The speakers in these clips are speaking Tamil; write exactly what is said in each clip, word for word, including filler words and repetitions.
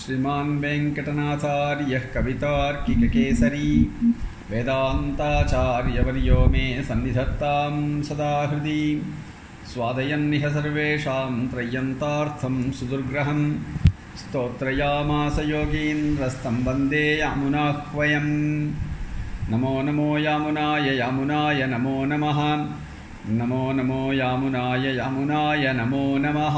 श्रीमान् वेङ्कटनाथार्यः कवितार्किककेसरी वेदान्ताचार्यवर्यो मे सन्निधत्तां सदा हृदि स्वादयन्निह सर्वेषां त्रय्यन्तार्थं सुदुर्ग्रहं स्तोत्रयामास योगीन्द्रस्तं वन्दे यामुनाह्वयं नमो नमो यामुनाय यामुनाय नमो नमः नमो नमो यामुनाय यामुनाय नमो नमः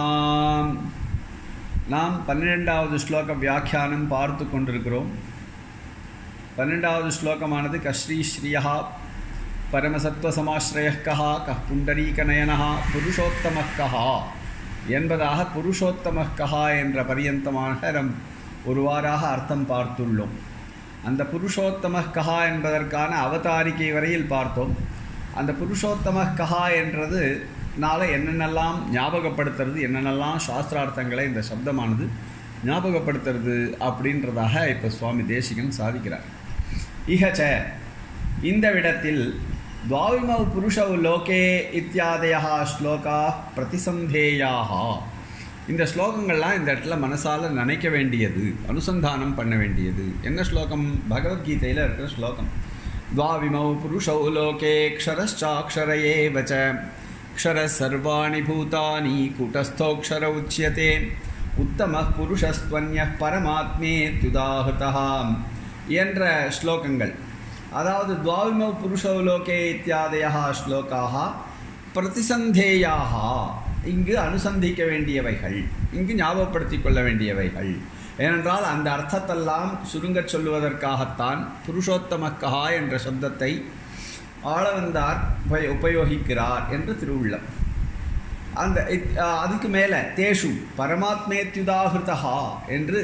நாம் பன்னிரெண்டாவது ஸ்லோக வியாக்கியானம் பார்த்து கொண்டிருக்கிறோம். பன்னிரெண்டாவது ஸ்லோகமானது கஸ்ரீ ஸ்ரீயா பரமசத்வசமாஸ்ரயः கஹ கஹ் புண்டரீகநயனः புருஷோத்தமः கஹ என்பதாக புருஷோத்தமः கஹ என்ற பரியந்தமாக நம் ஒருவாறாக அர்த்தம் பார்த்துள்ளோம். அந்த புருஷோத்தமः கஹ என்பதற்கான அவதாரிகை வரையில் பார்த்தோம். அந்த புருஷோத்தமः கஹ என்றது நாளை என்னென்னலாம் ஞாபகப்படுத்துறது, என்னென்னலாம் சாஸ்திரார்த்தங்களை இந்த சப்தமானது ஞாபகப்படுத்துறது அப்படின்றதாக இப்போ சுவாமி தேசிகன் சாதிக்கிறார். இஹச்ச இந்த விடத்தில் துவாவிமவ் புருஷவ் லோகே இத்தியாதயா ஸ்லோகா பிரதிசந்தேயாக, இந்த ஸ்லோகங்கள்லாம் இந்த இடத்துல மனசால் நினைக்க வேண்டியது, அனுசந்தானம் பண்ண வேண்டியது. என்ன ஸ்லோகம்? பகவத்கீதையில் இருக்கிற ஸ்லோகம். துவாவிமவ் புருஷவ் லோகே க்ஷரச்சாக்ஷரயே வச்ச क्षर सर्वाणि भूतानि कूटस्थोक्षर उच्यते उत्तमः पुरुषस्त्वन्यः परमात्मेत्युदाहृतः என்ற ஸ்லோகங்கள். அதாவது துவாவிமௌ புருஷோ லோகே இத்தியாதயः ஸ்லோகாः பிரதிசந்தேயாக, இங்கு அனுசந்திக்க வேண்டியவைகள், இங்கு ஞாபகப்படுத்திக் கொள்ள வேண்டியவைகள். ஏனென்றால் அந்த அர்த்தத்தெல்லாம் சுருங்கச் சொல்லுவதற்காகத்தான் புருஷோத்தமக்கா என்ற சப்தத்தை ஆளவந்தார் உபயோகிக்கிறார் என்று திருவுள்ளம். அந்த அதுக்கு மேலே தேஷு பரமாத்மேத்யுதாஹிருதா என்று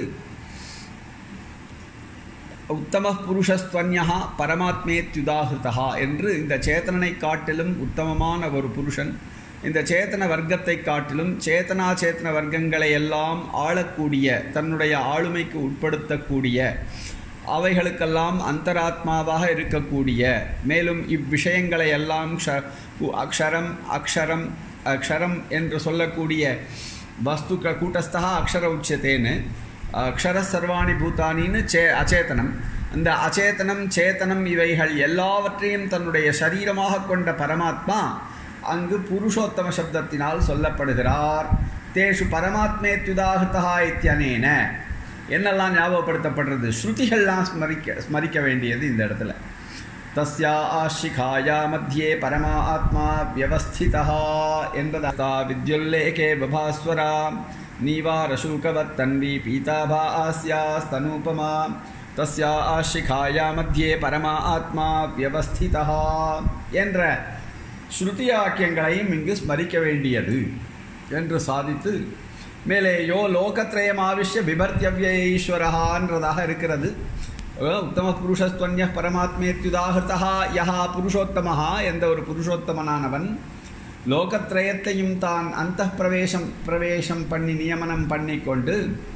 உத்தம புருஷஸ்துவன்யா பரமாத்மேத்யுதாஹிருதா என்று இந்த சேத்தனனை காட்டிலும் உத்தமமான ஒரு புருஷன், இந்த சேத்தன வர்க்கத்தை காட்டிலும் சேத்தனா சேத்தன வர்க்கங்களை எல்லாம் ஆளக்கூடிய, தன்னுடைய ஆளுமைக்கு உட்படுத்தக்கூடிய, அவைகளுக்கெல்லாம் அந்தராத்மாவாக இருக்கக்கூடிய, மேலும் இவ்விஷயங்களை எல்லாம் அக்ஷரம் அக்ஷரம் அக்ஷரம் என்று சொல்லக்கூடிய வஸ்து கூட்டஸ்தா அக்ஷர உச்சத்தேன்னு அக்ஷர சர்வாணி பூதானின்னு சே அச்சேதனம். அந்த அச்சேதனம் சேத்தனம் இவைகள் எல்லாவற்றையும் தன்னுடைய சரீரமாக கொண்ட பரமாத்மா அங்கு புருஷோத்தம சப்தத்தினால் சொல்லப்படுகிறார். தேஷு பரமாத்மேத்யுதாஹிருதா இத்யனேன என்னெல்லாம் ஞாபகப்படுத்தப்படுறது? ஸ்ருதிகள்லாம் ஸ்மரிக்க ஸ்மரிக்க வேண்டியது இந்த இடத்துல. தஸ்யா ஆஷிகாயா மத்தியே பரமா ஆத்மா வியவஸ்திதா என்பதா வித்யுல்லேகே பபாஸ்வரா நீவாரசூகவத் தன்வி பீதாபா ஆஸ்யா ஸ்தனூபமா தஸ்யா ஆஷிகாயா மத்தியே பரமா ஆத்மா வியவஸ்திதா என்ற ஸ்ருதி வாக்கியங்களையும் இங்கு ஸ்மரிக்க வேண்டியது என்று சாதித்து மேலே யோ லோகத்ரயம் ஆவிஷ்ய பிபர்த்தியவ்ய ஈஸ்வரஹான்றதாக இருக்கிறது. உத்தம புருஷஸ்துவன்ய பரமாத்மேத்யுதாஹிருதா யஹா புருஷோத்தமஹா, எந்த ஒரு புருஷோத்தமனானவன் லோகத்ரயத்தையும் தான் அந்த பிரவேசம் பிரவேசம் பண்ணி நியமனம் பண்ணி கொண்டு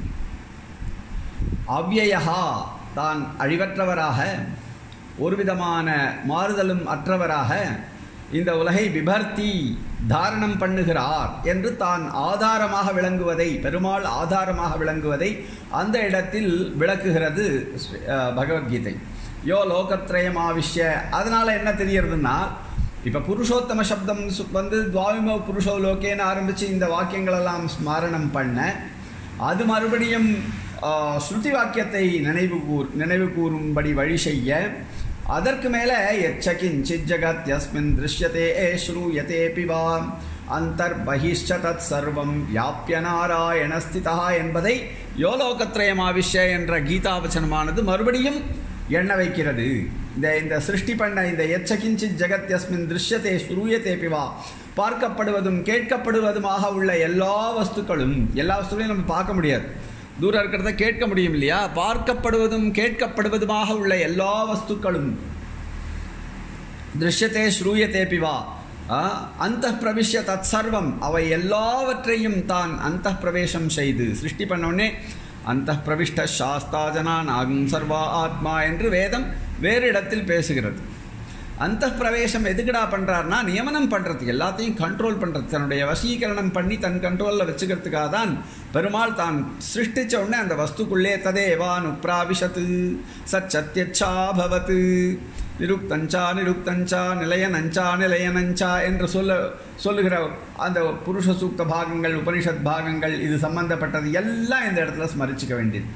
அவ்யயா தான் அழிவற்றவராக, ஒரு விதமான மாறுதலும் அற்றவராக இந்த உலகை பிபர்த்தி தாரணம் பண்ணுகிறார் என்று தான் ஆதாரமாக விளங்குவதை, பெருமாள் ஆதாரமாக விளங்குவதை அந்த இடத்தில் விளக்குகிறது பகவத்கீதை. யோ லோகத்ரயம் ஆவிஷ்ய. அதனால் என்ன தெரியறதுன்னா, இப்போ புருஷோத்தம சப்தம் வந்து துவாவிமோ புருஷோ லோகேன்னு ஆரம்பித்து இந்த வாக்கியங்களெல்லாம் ஸ்மரணம் பண்ண, அது மறுபடியும் ஸ்ருதி வாக்கியத்தை நினைவு கூர் நினைவு கூறும்படி வழி செய்ய, அதற்கு மேலே யச்ச கிஞ்சித் ஜகத் யஸ்மின் திருஷ்யதே ஸ்ரூயதே பிவா அந்தர்பஹிஷ்ச தத் சர்வம் வியாப்ய நாராயண ஸ்திதா என்பதை யோலோகத்ரயமாவிஷ்ய என்ற கீதாவச்சனமானது மறுபடியும் எண்ண வைக்கிறது. இந்த இந்த சிருஷ்டி பண்ண இந்த யச்ச கிஞ்சித் ஜகத் யஸ்மின் திருஷ்யதே ஸ்ரூயதே பிவா, பார்க்கப்படுவதும் கேட்கப்படுவதுமாக உள்ள எல்லா வஸ்துக்களும், எல்லா வஸ்துக்களையும் நம்ம பார்க்க முடியாது, தூரம் இருக்கிறத கேட்க முடியும் இல்லையா? பார்க்கப்படுவதும் கேட்கப்படுவதுமாக உள்ள எல்லா வஸ்துக்களும் திருஷ்யத்தே ஸ்ரூயத்தே பிவா அந்த பிரவிஷ்ய தத் சர்வம், அவை எல்லாவற்றையும் தான் அந்த பிரவேசம் செய்து சிருஷ்டி பண்ணோடனே அந்த பிரவிஷ்ட சாஸ்தாஜனா நாகம் சர்வா ஆத்மா என்று வேதம் வேறு இடத்தில் பேசுகிறது. அந்த பிரவேசம் எதுக்குடா பண்ணுறாருனா நியமனம் பண்ணுறதுக்கு, எல்லாத்தையும் கண்ட்ரோல் பண்ணுறது, தன்னுடைய வசீகரணம் பண்ணி தன் கண்ட்ரோலில் வச்சுக்கிறதுக்காக தான் பெருமாள் தான் சிருஷ்டித்த உடனே அந்த வஸ்துக்குள்ளே ததேவான் உப்ராவிஷத்து சச்சத்யச்சா பவத்து நிருக்தஞ்சா நிருக்தஞ்சா நிலையனஞ்சா நிலையனஞ்சா என்று சொல்ல சொல்லுகிற அந்த புருஷ சூக்த பாகங்கள், உபனிஷத் பாகங்கள், இது சம்பந்தப்பட்டது எல்லாம் இந்த இடத்துல ஸ்மரிச்சுக்க வேண்டியது.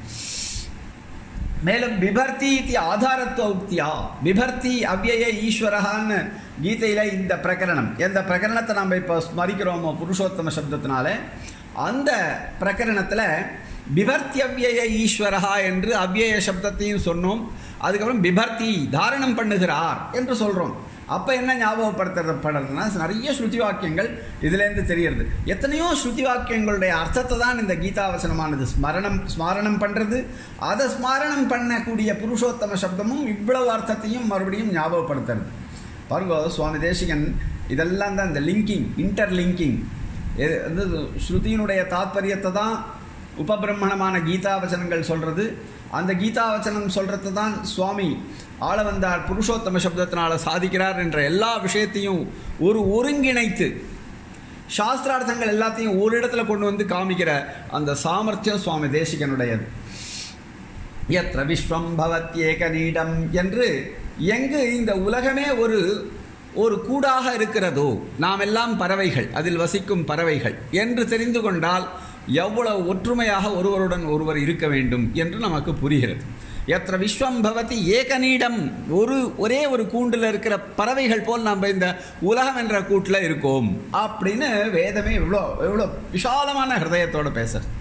மேலும் பிபர்த்தி இது ஆதாரத்துவ உக்தியா, பிபர்த்தி அவ்யய ஈஸ்வரகான்னு கீதையில் இந்த பிரகரணம், எந்த பிரகரணத்தை நம்ம இப்போ ஸ்மரிக்கிறோமோ புருஷோத்தம சப்தத்தினால, அந்த பிரகரணத்தில் பிபர்த்தி அவ்யய ஈஸ்வரகா என்று அவ்யய சப்தத்தையும் சொன்னோம். அதுக்கப்புறம் பிபர்த்தி தாரணம் பண்ணுகிறார் என்று சொல்கிறோம். அப்போ என்ன ஞாபகப்படுத்தப்படுறதுன்னா நிறைய ஸ்ருதி வாக்கியங்கள் இதுலேருந்து தெரிகிறது. எத்தனையோ ஸ்ருதி வாக்கியங்களுடைய அர்த்தத்தை தான் இந்த கீதாவசனமானது ஸ்மரணம் ஸ்மாரணம் பண்ணுறது. அதை ஸ்மாரணம் பண்ணக்கூடிய புருஷோத்தம சப்தமும் இவ்வளவு அர்த்தத்தையும் மறுபடியும் ஞாபகப்படுத்துறது. பாருங்க, சுவாமி தேசிகன் இதெல்லாம் தான் இந்த லிங்கிங், இன்டர் லிங்கிங், வந்து ஸ்ருதியினுடைய தாத்பரியத்தை தான் உபபிரம்மணமான கீதாவசனங்கள் சொல்கிறது. அந்த கீதாவச்சனம் சொல்கிறது தான் சுவாமி ஆள வந்தார் புருஷோத்தம சப்தத்தினால் சாதிக்கிறார் என்ற எல்லா விஷயத்தையும் ஒரு ஒருங்கிணைத்து சாஸ்திரார்த்தங்கள் எல்லாத்தையும் ஒரு இடத்துல கொண்டு வந்து காமிக்கிற அந்த சாமர்த்தியம் சுவாமி தேசிகனுடையது. யத்ர விஸ்வம் பவத்யேக நீடம் என்று எங்கு இந்த உலகமே ஒரு ஒரு கூடாக இருக்கிறதோ, நாம் எல்லாம் பறவைகள், அதில் வசிக்கும் பறவைகள் என்று தெரிந்து கொண்டால் எவ்வளவு ஒற்றுமையாக ஒருவருடன் ஒருவர் இருக்க வேண்டும் என்று நமக்கு புரிகிறது. எத்திர விஸ்வம் பவதி ஏகநீடம், ஒரு ஒரே ஒரு கூண்டில் இருக்கிற பறவைகள் போல் நம்ம இந்த உலகம் என்ற கூட்டில் இருக்கோம் அப்படின்னு வேதமே எவ்வளோ எவ்வளோ விசாலமான ஹிருதயத்தோடு பேசுறது.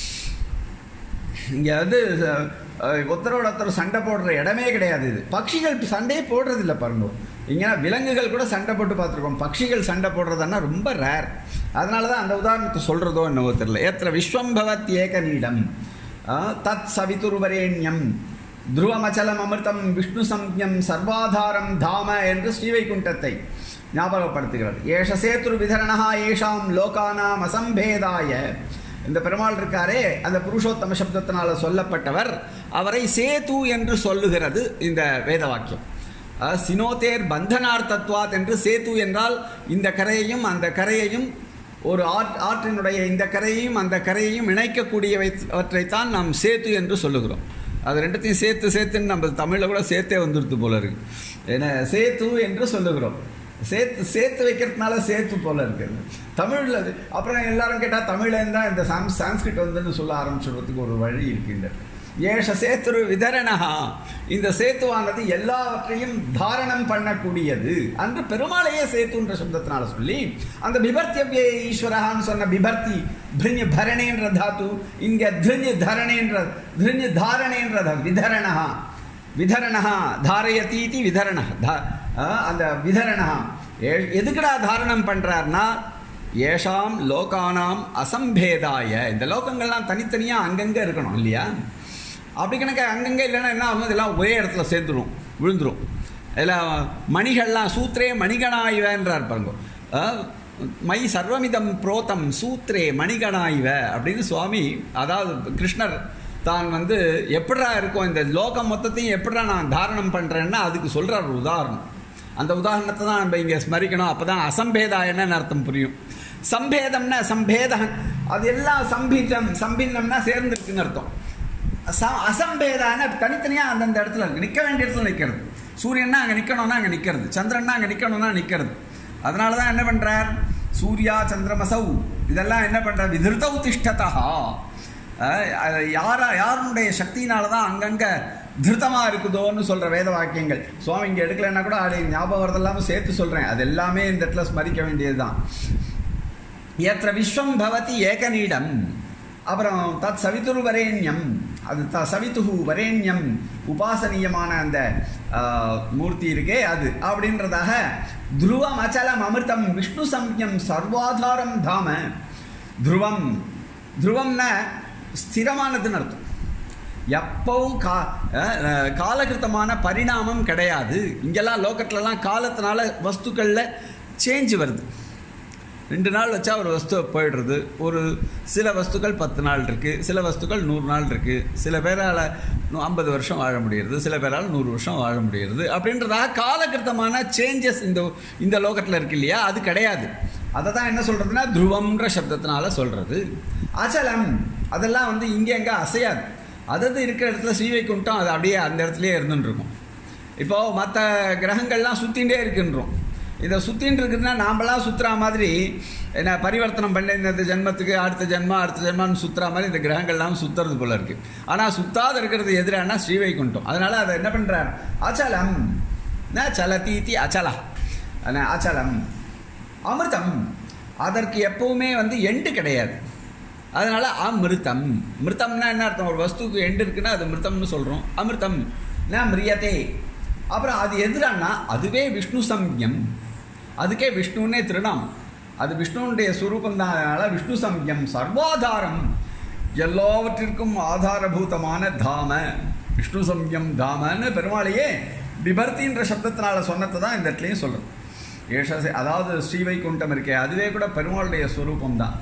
இங்கே வந்து ஒருத்தரோட ஒருத்தர் சண்டை போடுற இடமே கிடையாது. இது பட்சிகள் சண்டையே போடுறதில்லை பாருங்க. இங்கே விலங்குகள் கூட சண்டை போட்டு பார்த்துருக்கோம், பட்சிகள் சண்டை போடுறதுன்னா ரொம்ப ரேர். அதனால தான் அந்த உதாரணத்தை சொல்கிறதோ என்னவோ தெரியல. ஏத்திர விஸ்வம் பவத் ஏக நீடம் தத் சவிதுர்வரேண்யம் துருவமச்சலம் அமிர்தம் விஷ்ணு சம்யம் சர்வாதாரம் தாம என்று ஸ்ரீவைகுண்டத்தை ஞாபகப்படுத்துகிறது. ஏஷ சேத்துரு விதரணா ஏஷாம் லோகானாம் அசம்பேதாய, இந்த பெருமாள் இருக்காரே அந்த புருஷோத்தம சப்தத்தினால் சொல்லப்பட்டவர், அவரை சேது என்று சொல்லுகிறது இந்த வேத வாக்கியம். சினோதேர் பந்தனார்த்தத்வாத் என்று சேது என்றால் இந்த கரையையும் அந்த கரையையும், ஒரு ஆற் ஆற்றினுடைய இந்த கரையையும் அந்த கரையையும் இணைக்கக்கூடியவற்றைத்தான் நாம் சேத்து என்று சொல்லுகிறோம். அது ரெண்டுத்தையும் சேர்த்து சேர்த்துன்னு நம்ம தமிழில் கூட சேர்த்தே வந்துடுது போல இருக்கு. ஏன்னா சேத்து என்று சொல்லுகிறோம். சேர்த்து சேர்த்து வைக்கிறதுனால சேர்த்து போல இருக்கிறது தமிழில். அது அப்புறம் எல்லாரும் கேட்டால் தமிழ்லேருந்து தான் இந்த சான்ஸ் சான்ஸ்கிரிட் வந்துன்னு சொல்ல ஆரம்பிச்சுடுறதுக்கு ஒரு வழி இருக்கின்றது. ஏஷ சேத்துரு விதரணா, இந்த சேத்துவானது எல்லாவற்றையும் தாரணம் பண்ணக்கூடியது அன்று பெருமாளையே சேத்துன்ற சப்தத்தினால சொல்லி அந்த பிபர்த்தியவ்ய ஈஸ்வரகான்னு சொன்ன பிபர்த்தி திருஞ்சு பரணேன்ற தாத்து, இங்கே திருஞ்சு தரணேன்ற திருஞ்சு தாரணேன்ற விதரணா விதரணா தாரயத்தீதி விதரணா அந்த விதரணா எதுக்குடா தாரணம் பண்ணுறார்னா ஏஷாம் லோகானாம் அசம்பேதாய, இந்த லோகங்கள்லாம் தனித்தனியாக அங்கங்கே இருக்கணும் இல்லையா? அப்படி கணக்கு அங்கங்கே இல்லைன்னா என்ன ஆகும், இதெல்லாம் ஒரே இடத்துல சேர்ந்துடும், விழுந்துடும். இதில் மணிகள்லாம் சூத்திரே மணிகணாய்வன்றார் பாருங்க. மை சர்வமிதம் புரோத்தம் சூத்திரே மணிகணாய்வ அப்படின்னு சுவாமி, அதாவது கிருஷ்ணர் தான் வந்து எப்படா இருக்கும் இந்த லோகம் மொத்தத்தையும் எப்படா நான் தாரணம் பண்ணுறேன்னா அதுக்கு சொல்கிறார் ஒரு உதாரணம். அந்த உதாரணத்தை தான் நம்ம இங்கே ஸ்மரிக்கணும். அப்போ தான் அசம்பேதாயன்னு அர்த்தம் புரியும். சம்பேதம்னா சம்பேதம், அது எல்லாம் சம்பீதம் சம்பின்னம்னா சேர்ந்துருக்குன்னு அர்த்தம். ச அசம்பேதான தனித்தனியாக அந்தந்த இடத்துல இருக்குது, நிற்க வேண்டிய இடத்துல நிற்கிறது. சூரியன்னா அங்கே நிற்கணும்னா அங்கே நிற்கிறது, சந்திரன்னா அங்கே நிற்கணும்னா நிற்கிறது. அதனால தான் என்ன பண்ணுறார், சூர்யா சந்திரமசௌ இதெல்லாம் என்ன பண்ணுறார், விதிருத்தௌ திஷ்டதா, யாரா யாருடைய சக்தியினால தான் அங்கங்கே திருத்தமாக இருக்குதோன்னு சொல்கிற வேத வாக்கியங்கள். சுவாமி இங்கே எடுக்கலைன்னா கூட அது ஞாபகம் வரதெல்லாமல் சேர்த்து சொல்கிறேன். அது எல்லாமே இந்த இடத்துல ஸ்மரிக்க வேண்டியது தான். ஏத்திர விஸ்வம் பவதி ஏகநீடம், அப்புறம் தத் சவிதுரு வரேண்யம், அது த சவிதுகு வரேண்யம் உபாசனீயமான அந்த மூர்த்தி இருக்கே அது அப்படின்றதாக துருவம் அச்சலம் அமிர்தம் விஷ்ணு சம்யம் சர்வாதாரம் தாம. துருவம் துருவம்னா ஸ்திரமானதுன்னு அர்த்தம். எப்பவும் கா காலகிருத்தமான பரிணாமம் கிடையாது. இங்கெல்லாம் லோக்கத்துலலாம் காலத்தினால வஸ்துக்களில் சேஞ்ச் வருது. ரெண்டு நாள் வச்சா ஒரு வஸ்து போயிடுறது. ஒரு சில வஸ்துக்கள் பத்து நாள் இருக்குது, சில வஸ்துக்கள் நூறு நாள் இருக்குது. சில பேரால் ஐம்பது வருஷம் வாழ முடியுறது, சில பேரால் நூறு வருஷம் வாழ முடியுறது. அப்படின்றதாக காலகிருத்தமான சேஞ்சஸ் இந்த இந்த லோகத்தில் இருக்கு இல்லையா, அது கிடையாது. அதை தான் என்ன சொல்கிறதுனா துருவம்ன்ற சப்தத்தினால சொல்கிறது. அச்சலம் அதெல்லாம் வந்து இங்கே எங்கே அசையாது. அதாவது இருக்கிற இடத்துல ஸ்ரீவைகுண்டம் அது அப்படியே அந்த இடத்துலையே இருந்துன்னு இருக்கும். இப்போது மற்ற கிரகங்கள்லாம் சுற்றிகிட்டே இருக்குன்றோம். இதை சுற்றின்னு இருக்குதுன்னா நாம்பளாம் சுற்றுற மாதிரி என்ன பரிவர்த்தனம் பண்ண இந்த ஜென்மத்துக்கு அடுத்த ஜென்மம் அடுத்த ஜென்மான்னு சுற்றுற மாதிரி இந்த கிரகங்கள்லாம் சுற்றுறது போல இருக்குது. ஆனால் சுத்தாத இருக்கிறது எதிரானா ஸ்ரீவைகுண்டம். அதனால் அதை என்ன பண்ணுறார், அச்சலம் ந சலதீதி அச்சலா அச்சலம். அமிர்தம் அதற்கு எப்பவுமே வந்து எண்டு கிடையாது. அதனால் அமிர்தம். மிருத்தம்னா என்ன அர்த்தம், ஒரு வஸ்துக்கு எண்டு இருக்குன்னா அது மிருத்தம்னு சொல்கிறோம். அமிர்தம் ந மிரியதே. அப்புறம் அது எதிரானா அதுவே விஷ்ணு சம்யம், அதுக்கே விஷ்ணுன்னே திருநாமம். அது விஷ்ணுனுடைய சுரூபம் தான். அதனால் விஷ்ணு சம்யம் சர்வாதாரம், எல்லாவற்றிற்கும் ஆதாரபூதமான தாம விஷ்ணு சம்யம் தாமன்னு பெருமாளையே பிபர்த்தின்ற சப்தத்தினால சொன்னதை தான் இந்த இடத்துலையும் சொல்கிறோம். ஏஷ அதாவது ஸ்ரீவைகுண்டம் இருக்கே அதுவே கூட பெருமாளுடைய ஸ்வரூபம் தான்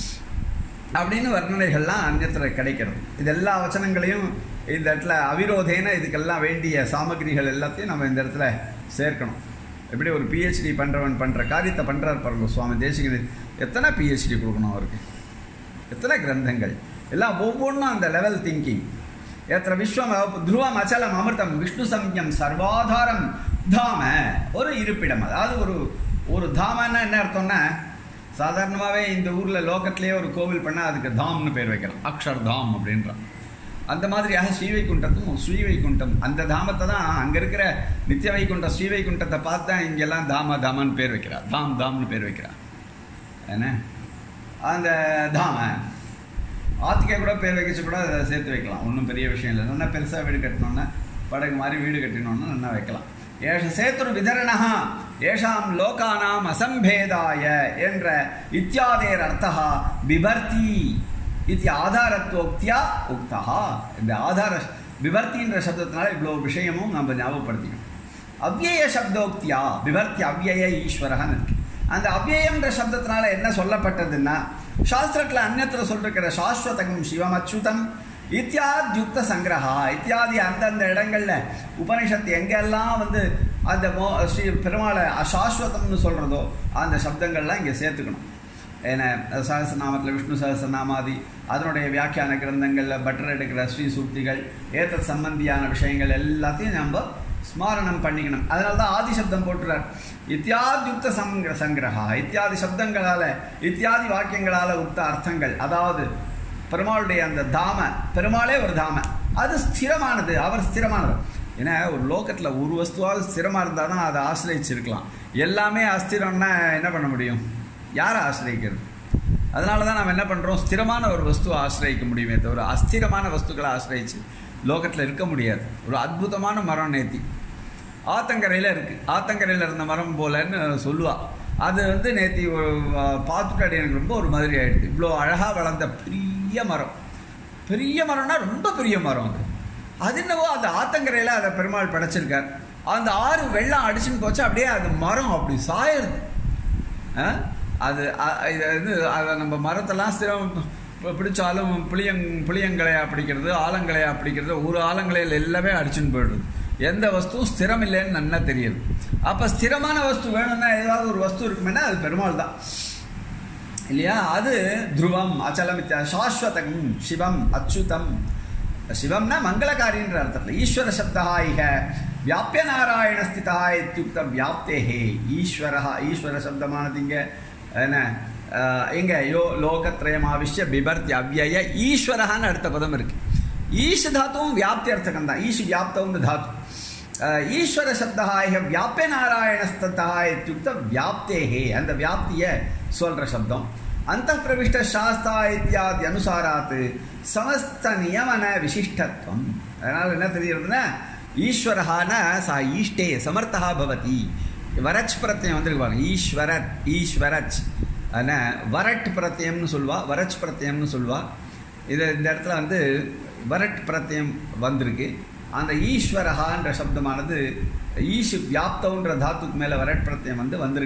அப்படின்னு வர்ணனைகள்லாம் அந்நியத்தில் கிடைக்கிறது. இது எல்லா வச்சனங்களையும் இந்த இடத்துல அவிரோதேன இதுக்கெல்லாம் வேண்டிய சாமகிரிகள் எல்லாத்தையும் நம்ம இந்த இடத்துல சேர்க்கணும். எப்படி ஒரு பிஹெச்டி பண்ணுறவன் பண்ணுற காரியத்தை பண்ணுறாரு பாருங்க சுவாமி தேசிகன். எத்தனை பிஹெச்டி கொடுக்கணும் அவருக்கு, எத்தனை கிரந்தங்கள், எல்லாம் ஒவ்வொன்றும் அந்த லெவல் திங்கிங். எத்தனை விஸ்வம் துருவம் அச்சலம் அமிர்தம் விஷ்ணு சம்யம் சர்வாதாரம் தாம, ஒரு இருப்பிடம். அதாவது ஒரு ஒரு தாமன்னா என்ன அர்த்தம்னா, சாதாரணமாகவே இந்த ஊரில் லோக்கத்திலேயே ஒரு கோவில் பண்ணால் அதுக்கு தாம்னு பேர் வைக்கலாம், அக்ஷர் தாம் அப்படின்றான். அந்த மாதிரியாக ஸ்ரீவைகுண்டத்தும் ஸ்ரீவைகுண்டம் அந்த தாமத்தை தான் அங்கே இருக்கிற நித்திய வைகுண்டம் ஸ்ரீவைகுண்டத்தை பார்த்து தான் இங்கெல்லாம் தாம தாமன்னு பேர் வைக்கிறா, தாம் தாம்னு பேர் வைக்கிறா. என்ன அந்த தாம ஆத்துக்கே கூட பேர் வைக்கச்சு கூட அதை சேர்த்து வைக்கலாம், ஒன்றும் பெரிய விஷயம் இல்லை. நல்லா பெருசாக வீடு கட்டணுன்னா படகு மாதிரி வீடு கட்டணுன்னா நல்லா வைக்கலாம். ஏஷ சேத்துரு விதரணா ஏஷாம் லோகானாம் அசம்பேதாய என்ற இத்தியாதேர் அர்த்தா பிபர்த்தி இது ஆதாரத்துவக்தியா உக்தா. இந்த ஆதார பிபர்த்தின்ற சப்தத்தினால இவ்வளோ விஷயமும் நம்ம ஞாபகப்படுத்திக்கணும். அவ்யய சப்தோக்தியா பிபர்த்தி அவ்யய ஈஸ்வரகன்னு இருக்கு. அந்த அவ்யயம்ன்ற சப்தத்தினால என்ன சொல்லப்பட்டதுன்னா, சாஸ்திரத்தில் அந்நத்தில் சொல்லிருக்கிற சாஸ்வதகம் சிவம் அச்சுதம் இத்தியாத்யுக்த சங்கிரகா இத்தியாதி அந்தந்த இடங்களில் உபனிஷத்து எங்கெல்லாம் வந்து அந்த மோ ஸ்ரீ பெருமாளை அசாஸ்வதம்னு சொல்கிறதோ அந்த சப்தங்கள்லாம் இங்கே சேர்த்துக்கணும். ஏன்னா சகசநாமத்தில் விஷ்ணு சகசநாமாதி அதனுடைய வியாக்கியான கிரந்தங்களில் பட்டர் எடுக்கிற ஸ்ரீ சூக்திகள் ஏத்த சம்பந்தியான விஷயங்கள் எல்லாத்தையும் நம்ம ஸ்மாரணம் பண்ணிக்கணும். அதனால தான் ஆதி சப்தம் போட்டுறார். இத்தியாத்யுக்த சங்க சங்கிரகா இத்தியாதி சப்தங்களால் இத்தியாதி வாக்கியங்களால் உக்த அர்த்தங்கள். அதாவது பெருமாளுடைய அந்த தாம, பெருமாளே ஒரு தாம, அது ஸ்திரமானது, அவர் ஸ்திரமானவர். ஏன்னா ஒரு லோகத்தில் ஒரு வஸ்துவாவது ஸ்திரமாக இருந்தால் தான் அதை ஆசிரியச்சிருக்கலாம். எல்லாமே அஸ்திரம்னா என்ன பண்ண முடியும், யாரை ஆசிரியக்கிறது? அதனால தான் நம்ம என்ன பண்ணுறோம், ஸ்திரமான ஒரு வஸ்துவை ஆசிரியிக்க முடியுமே தவிர அஸ்திரமான வஸ்துக்களை ஆசிரியிச்சு லோகத்தில் இருக்க முடியாது. ஒரு அற்புதமான மரம் நேத்தி ஆத்தங்கரையில் இருக்குது, ஆத்தங்கரையில் இருந்த மரம் போலன்னு சொல்லுவாள். அது வந்து நேத்தி ஒரு பார்த்துட்டு எனக்கு ரொம்ப ஒரு மாதிரி ஆகிடுது. இவ்வளோ அழகாக வளர்ந்த பெரிய மரம், பெரிய மரம்னா ரொம்ப பெரிய மரம். அது அது என்னவோ அந்த ஆத்தங்கரையில் அதை பெருமாள் படைச்சிருக்கார். அந்த ஆறு வெள்ளம் அடிச்சுன்னு போச்சு, அப்படியே அது மரம் அப்படி சாயிருது. அது இது வந்து அதை நம்ம மரத்தெல்லாம் ஸ்திரம் பிடிச்சாலும் புளியங் புளியங்களையா பிடிக்கிறது, ஆலங்களையா பிடிக்கிறது, ஒரு ஆலங்களையில் எல்லாமே அடிச்சுன்னு போயிடுது. எந்த வஸ்துவும் ஸ்திரம் இல்லைன்னு நல்லா தெரியுது. அப்போ ஸ்திரமான வஸ்து வேணும்னா ஏதாவது ஒரு வஸ்து இருக்குமேனா அது பெருமாள் தான் இல்லையா. அது துருவம் அச்சலம் சாஸ்வதம் சிவம் அச்சுதம். சிவம்னா மங்களகாரின்ற அர்த்தத்தில் ஈஸ்வர சப்தா இக வியாபிய நாராயண ஸ்திதா இத்தியுக்த வியாப்தேஹே. ஈஸ்வரா ஈஸ்வர சப்தமானது இங்கே என்ன இங்கே யோ லோகத்ரயம் ஆவிஷ்ய பிபர்த்தி அவ்யய ஈஸ்வரஹான்னு அடுத்த பதம் இருக்குது. ஈஷ் தாத்துவும் வியாப்தி அர்த்தகம் தான். ஈஷ் வியாப்தவுன்னு தாத்து. ஈஸ்வர சப்தா இக வியாபிய நாராயணஸ்தா இத்தியுக்த வியாப்தேஹே, அந்த வியாப்தியை சொல்கிற சப்தம். அந்த பிரவிஷ்ட சாஸ்தா இத்தியாதி அனுசாராத்து சமஸ்த நியமன விசிஷ்டத்துவம். அதனால் என்ன தெரியுதுன்னா, ஈஸ்வரஹான சா ஈஷ்டே சமர்த்தா பவதி. வரச் பிரத்யம் வந்துருக்குவாங்க. ஈஸ்வரத் ஈஸ்வரச் ஆனால் வரட் பிரத்யம்னு சொல்லுவா, வரச் பிரத்யம்னு சொல்லுவா. இது இந்த இடத்துல வந்து வரட் பிரத்யம் வந்திருக்கு. அந்த ஈஸ்வரஹான்ற சப்தமானது ஈஷ் வியாப்தவுன்ற தாத்துக்கு மேலே வரட் பிரத்யம் வந்து வந்திருக்கு.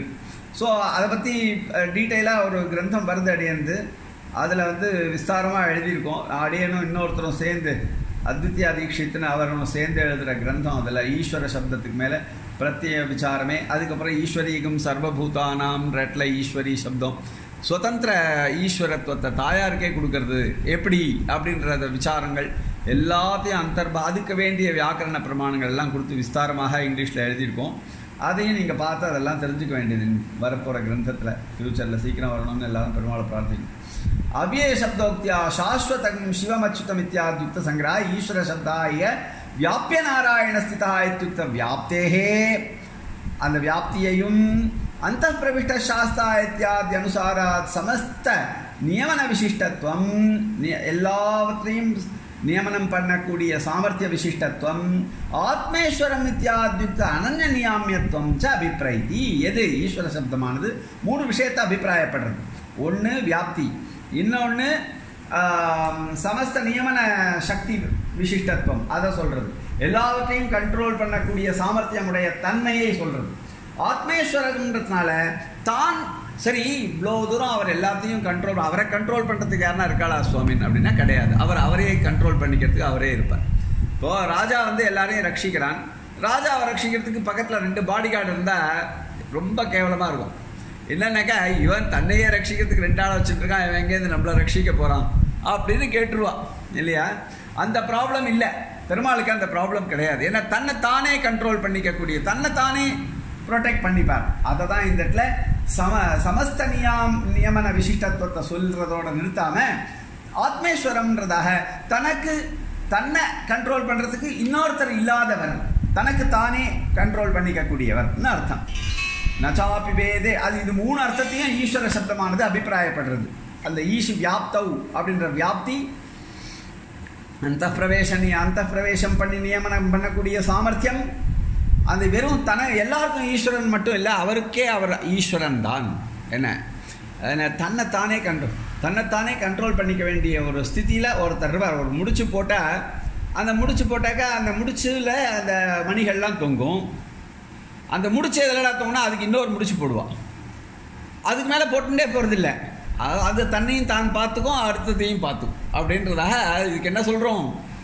ஸோ அதை பற்றி டீட்டெயிலாக ஒரு கிரந்தம் வருது அடியந்து. அதில் வந்து விஸ்தாரமாக எழுதியிருக்கோம். அடியனும் இன்னொருத்தரும் சேர்ந்து அத்வித்யா தீட்சித்துன்னு அவரும் சேர்ந்து எழுதுகிற கிரந்தம். அதில் ஈஸ்வர சப்தத்துக்கு மேலே பிரத்யேக விசாரமே, அதுக்கப்புறம் ஈஸ்வரீகம் சர்வபூதானாம் ரெட்ல ஈஸ்வரி சப்தம், சுதந்திர ஈஸ்வரத்துவத்தை தாயாருக்கே கொடுக்கறது எப்படி அப்படின்றத விசாரங்கள் எல்லாத்தையும் அந்தர்பா அதுக்கு வேண்டிய வியாக்கரண பிரமாணங்கள் எல்லாம் கொடுத்து விஸ்தாரமாக இங்கிலீஷில் எழுதியிருக்கோம். அதையும் நீங்கள் பார்த்து அதெல்லாம் தெரிஞ்சுக்க வேண்டியது வரப்போகிற கிரந்தத்தில். ஃப்யூச்சரில் சீக்கிரம் வரணும்னு எல்லாரும் பெருமாளை பிரார்த்திக்கும். அவ்யய சப்தோக்தியா சாஸ்வதம் சிவமச்சுதம் இத்தியாத்யுக்த சங்கிரா ஈஸ்வர சப்தாய வியாபிய நாராயண ஸ்திதா இத்யுக்த வியாப்தேஹே, அந்த வியாப்தியையும் அந்த பிரவிஷ்ட சாஸ்தா இத்தியாதி அனுசாராத் சமஸ்த நியமன விசிஷ்டத்துவம், எல்லாவற்றையும் நியமனம் பண்ணக்கூடிய சாமர்த்திய விசிஷ்டத்துவம், ஆத்மேஸ்வரம் இத்தியாத்யுக்த அனன்ய நியாமியத்துவம் ச அபிப்பிராயத்தி. எது ஈஸ்வர சப்தமானது மூணு விஷயத்தை அபிப்பிராயப்படுறது. ஒன்று வியாப்தி, இன்னொன்று சமஸ்த நியமன சக்தி விசிஷ்டத்துவம், அதை சொல்கிறது. எல்லாவற்றையும் கண்ட்ரோல் பண்ணக்கூடிய சாமர்த்தியமுடைய தன்மையை சொல்கிறது. ஆத்மேஸ்வரன்றதுனால தான் சரி இவ்வளோ தூரம் அவர் எல்லாத்தையும் கண்ட்ரோல், அவரை கண்ட்ரோல் பண்ணுறதுக்கு யாருன்னா இருக்காளா சுவாமின் அப்படின்னா கிடையாது. அவர் அவரையே கண்ட்ரோல் பண்ணிக்கிறதுக்கு அவரே இருப்பார். இப்போது ராஜா வந்து எல்லாரையும் ரட்சிக்கிறான். ராஜாவை ரட்சிக்கிறதுக்கு பக்கத்தில் ரெண்டு பாடி கார்டு இருந்தால் ரொம்ப கேவலமாக இருக்கும். என்னன்னாக்கா இவன் தன்னையே ரட்சிக்கிறதுக்கு ரெண்டு ஆள் வச்சுட்டுருக்கான், இவன் எங்கேருந்து நம்மளை ரட்சிக்க போகிறான் அப்படின்னு கேட்டுருவான் இல்லையா? அந்த ப்ராப்ளம் இல்லை பெருமாளுக்கு, அந்த ப்ராப்ளம் கிடையாது. ஏன்னா தன்னை தானே கண்ட்ரோல் பண்ணிக்கக்கூடிய, தன்னை தானே ப்ரொடெக்ட் பண்ணிப்பார். அதை தான் இந்த இடத்துல சம சமஸ்த நியாம் நியமன விசிஷ்டத்துவத்தை சொல்கிறதோட நிறுத்தாமல் ஆத்மேஸ்வரம்ன்றதாக தனக்கு தன்னை கண்ட்ரோல் பண்ணுறதுக்கு இன்னொருத்தர் இல்லாதவர், தனக்கு தானே கண்ட்ரோல் பண்ணிக்கக்கூடியவர்னு அர்த்தம். நச்சாபி வேதே, அது இது மூணு அர்த்தத்தையும் ஈஸ்வர சப்தமானது அபிப்பிராயப்படுறது. அந்த ஈஷ் வியாப்தவ் அப்படின்ற வியாப்தி, அந்த பிரவேசனி அந்த பிரவேசம் பண்ணி நியமனம் பண்ணக்கூடிய சாமர்த்தியம், அந்த வெறும் தன எல்லாருக்கும் ஈஸ்வரன் மட்டும் இல்லை, அவருக்கே அவர் ஈஸ்வரன் தான். என்ன தன்னைத்தானே கண்ட்ரோல் தன்னைத்தானே கண்ட்ரோல் பண்ணிக்க வேண்டிய ஒரு ஸ்திதியில் ஒருத்தர் ஒரு முடிச்சு போட்டால், அந்த முடிச்சு போட்டாக்கா அந்த முடிச்சில் அந்த மணிகள்லாம் தொங்கும். அந்த முடிச்சு எதெல்லாம் தொங்கினா அதுக்கு இன்னொரு முடிச்சு போடுவான். அதுக்கு மேலே போட்டுட்டே போகிறதில்ல, அது தன்னையும் தான் பார்த்துக்கும் அடுத்ததையும் பார்த்துக்கும் அப்படின்றதாக இதுக்கு என்ன சொல்கிறோம்?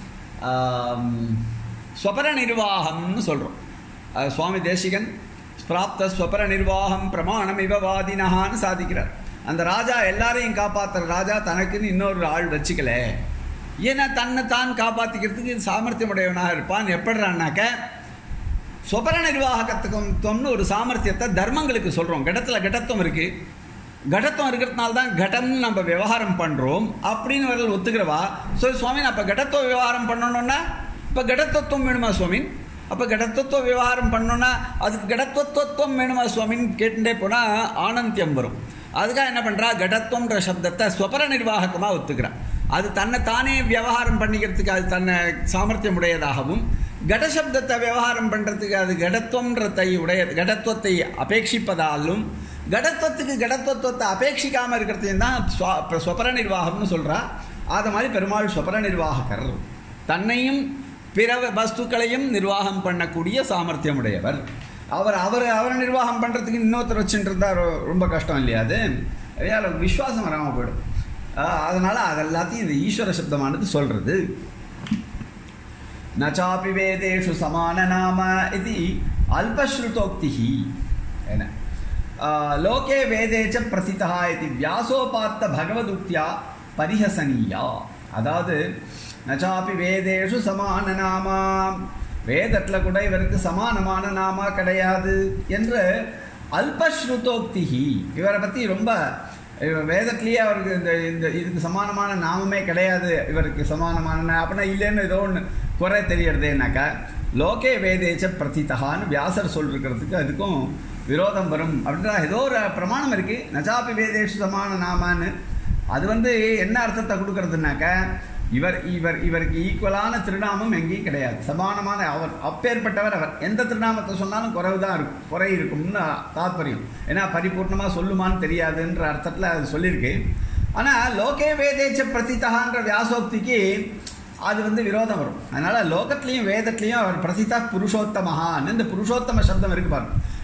ஸ்வபர நிர்வாகம்னு சொல்கிறோம். சுவாமி தேசிகன் பிராப்த ஸ்வபர நிர்வாகம் பிரமாணம் இவவாதினஹான்னு சாதிக்கிறார். அந்த ராஜா எல்லாரையும் காப்பாற்றுற ராஜா தனக்குன்னு இன்னொரு ஆள் வச்சுக்கல. ஏன்னா தன்னை தான் காப்பாற்றிக்கிறதுக்கு சாமர்த்தியமுடையவனாக இருப்பான். எப்படிறான்னாக்க ஸ்வபர நிர்வாகத்துக்கு ஒரு சாமர்த்தியத்தை தர்மங்களுக்கு சொல்கிறோம். கடத்தில் கடத்துவம் இருக்குது, கடத்துவம் இருக்கிறதுனால தான் கடம்னு நம்ம விவகாரம் பண்ணுறோம் அப்படின்னு வரல ஒத்துக்கிறவா. ஸோ சுவாமின் அப்போ கடத்துவ விவகாரம் பண்ணணுன்னா இப்போ கடத்தத்துவம் வேணுமா சுவாமின்? அப்போ கடத்தத்துவ விவகாரம் பண்ணோன்னா அதுக்கு கடத்துவத்துவம் வேணுமா சுவாமின்னு கேட்டுட்டே போனால் ஆனந்தியம் வரும். அதுக்காக என்ன பண்ணுறா, கடத்துவன்ற சப்தத்தை ஸ்வபர நிர்வாகமாக ஒத்துக்கிறான். அது தன்னை தானே விவகாரம் பண்ணிக்கிறதுக்கு அது தன்னை சாமர்த்தியம் உடையதாகவும், கடசப்தத்தை விவகாரம் பண்ணுறதுக்கு அது கடத்துவன்றத்தை உடைய கடத்துவத்தை அபேட்சிப்பதாலும், கடத்துவத்துக்கு கடத்துவத்தை அபேட்சிக்காமல் இருக்கிறதையும் தான் ஸ்வபர நிர்வாகம்னு சொல்கிறா. அது மாதிரி பெருமாள் ஸ்வபர நிர்வாகர், தன்னையும் பிற வஸ்துக்களையும் நிர்வாகம் பண்ணக்கூடிய சாமர்த்தியம் உடையவர். அவர் அவர் அவரை நிர்வாகம் பண்ணுறதுக்கு இன்னொருத்தர் வச்சுட்டு இருந்தால் ரொம்ப கஷ்டம் இல்லையா? அது ஐயா விஸ்வாசம் வராமல் போயிடும். அதனால் அதெல்லாத்தையும் இந்த ஈஸ்வர சப்தமானது சொல்கிறது. நச்சாபி வேதேஷு சமான நாம இது அல்பஸ்ருதோக்தி என்ன லோகே வேதேச்ச பிரசிதா இது வியாசோபாத்த பகவதுக்தியா பரிஹசனீயா. அதாவது நச்சாபி வேதேஷு சமான நாமா, வேதத்தில் கூட இவருக்கு சமானமான நாமா கிடையாது என்று அல்பஸ்ருதோக்தி, இவரை பற்றி ரொம்ப வேதத்திலேயே அவருக்கு இந்த இந்த இதுக்கு சமானமான நாமமே கிடையாது, இவருக்கு சமானமான அப்படின்னா இல்லைன்னு ஏதோ ஒன்று குறை தெரியறதேனாக்கா லோகே வேதேச்ச பிரதிதான்னு வியாசர் சொல்லிருக்கிறதுக்கு அதுக்கும் விரோதம் வரும் அப்படின்றா ஏதோ ஒரு பிரமாணம் இருக்குது. நச்சாபி வேதேஷு சமான நாமான்னு அது வந்து என்ன அர்த்தத்தை கொடுக்கறதுனாக்கா இவர் இவர் இவருக்கு ஈக்குவலான திருநாமம் எங்கேயும் கிடையாது, சமானமான அவர் அப்பேற்பட்டவர். அவர் எந்த திருநாமத்தை சொன்னாலும் குறைவு தான் இருக்கும், குறை இருக்கும்னு தாத்பரியம். ஏன்னா பரிபூர்ணமாக சொல்லுமான்னு தெரியாதுன்ற அர்த்தத்தில் அது சொல்லியிருக்கு. ஆனால் லோகே வேதேச்ச பிரசித்தான்ற வியாசோக்திக்கு அது வந்து விரோதம் வரும். அதனால் லோகத்துலேயும் வேதத்துலேயும் அவர் பிரசித்தா புருஷோத்தமஹான்னு இந்த புருஷோத்தம சப்தம் இருக்கு பாருங்க.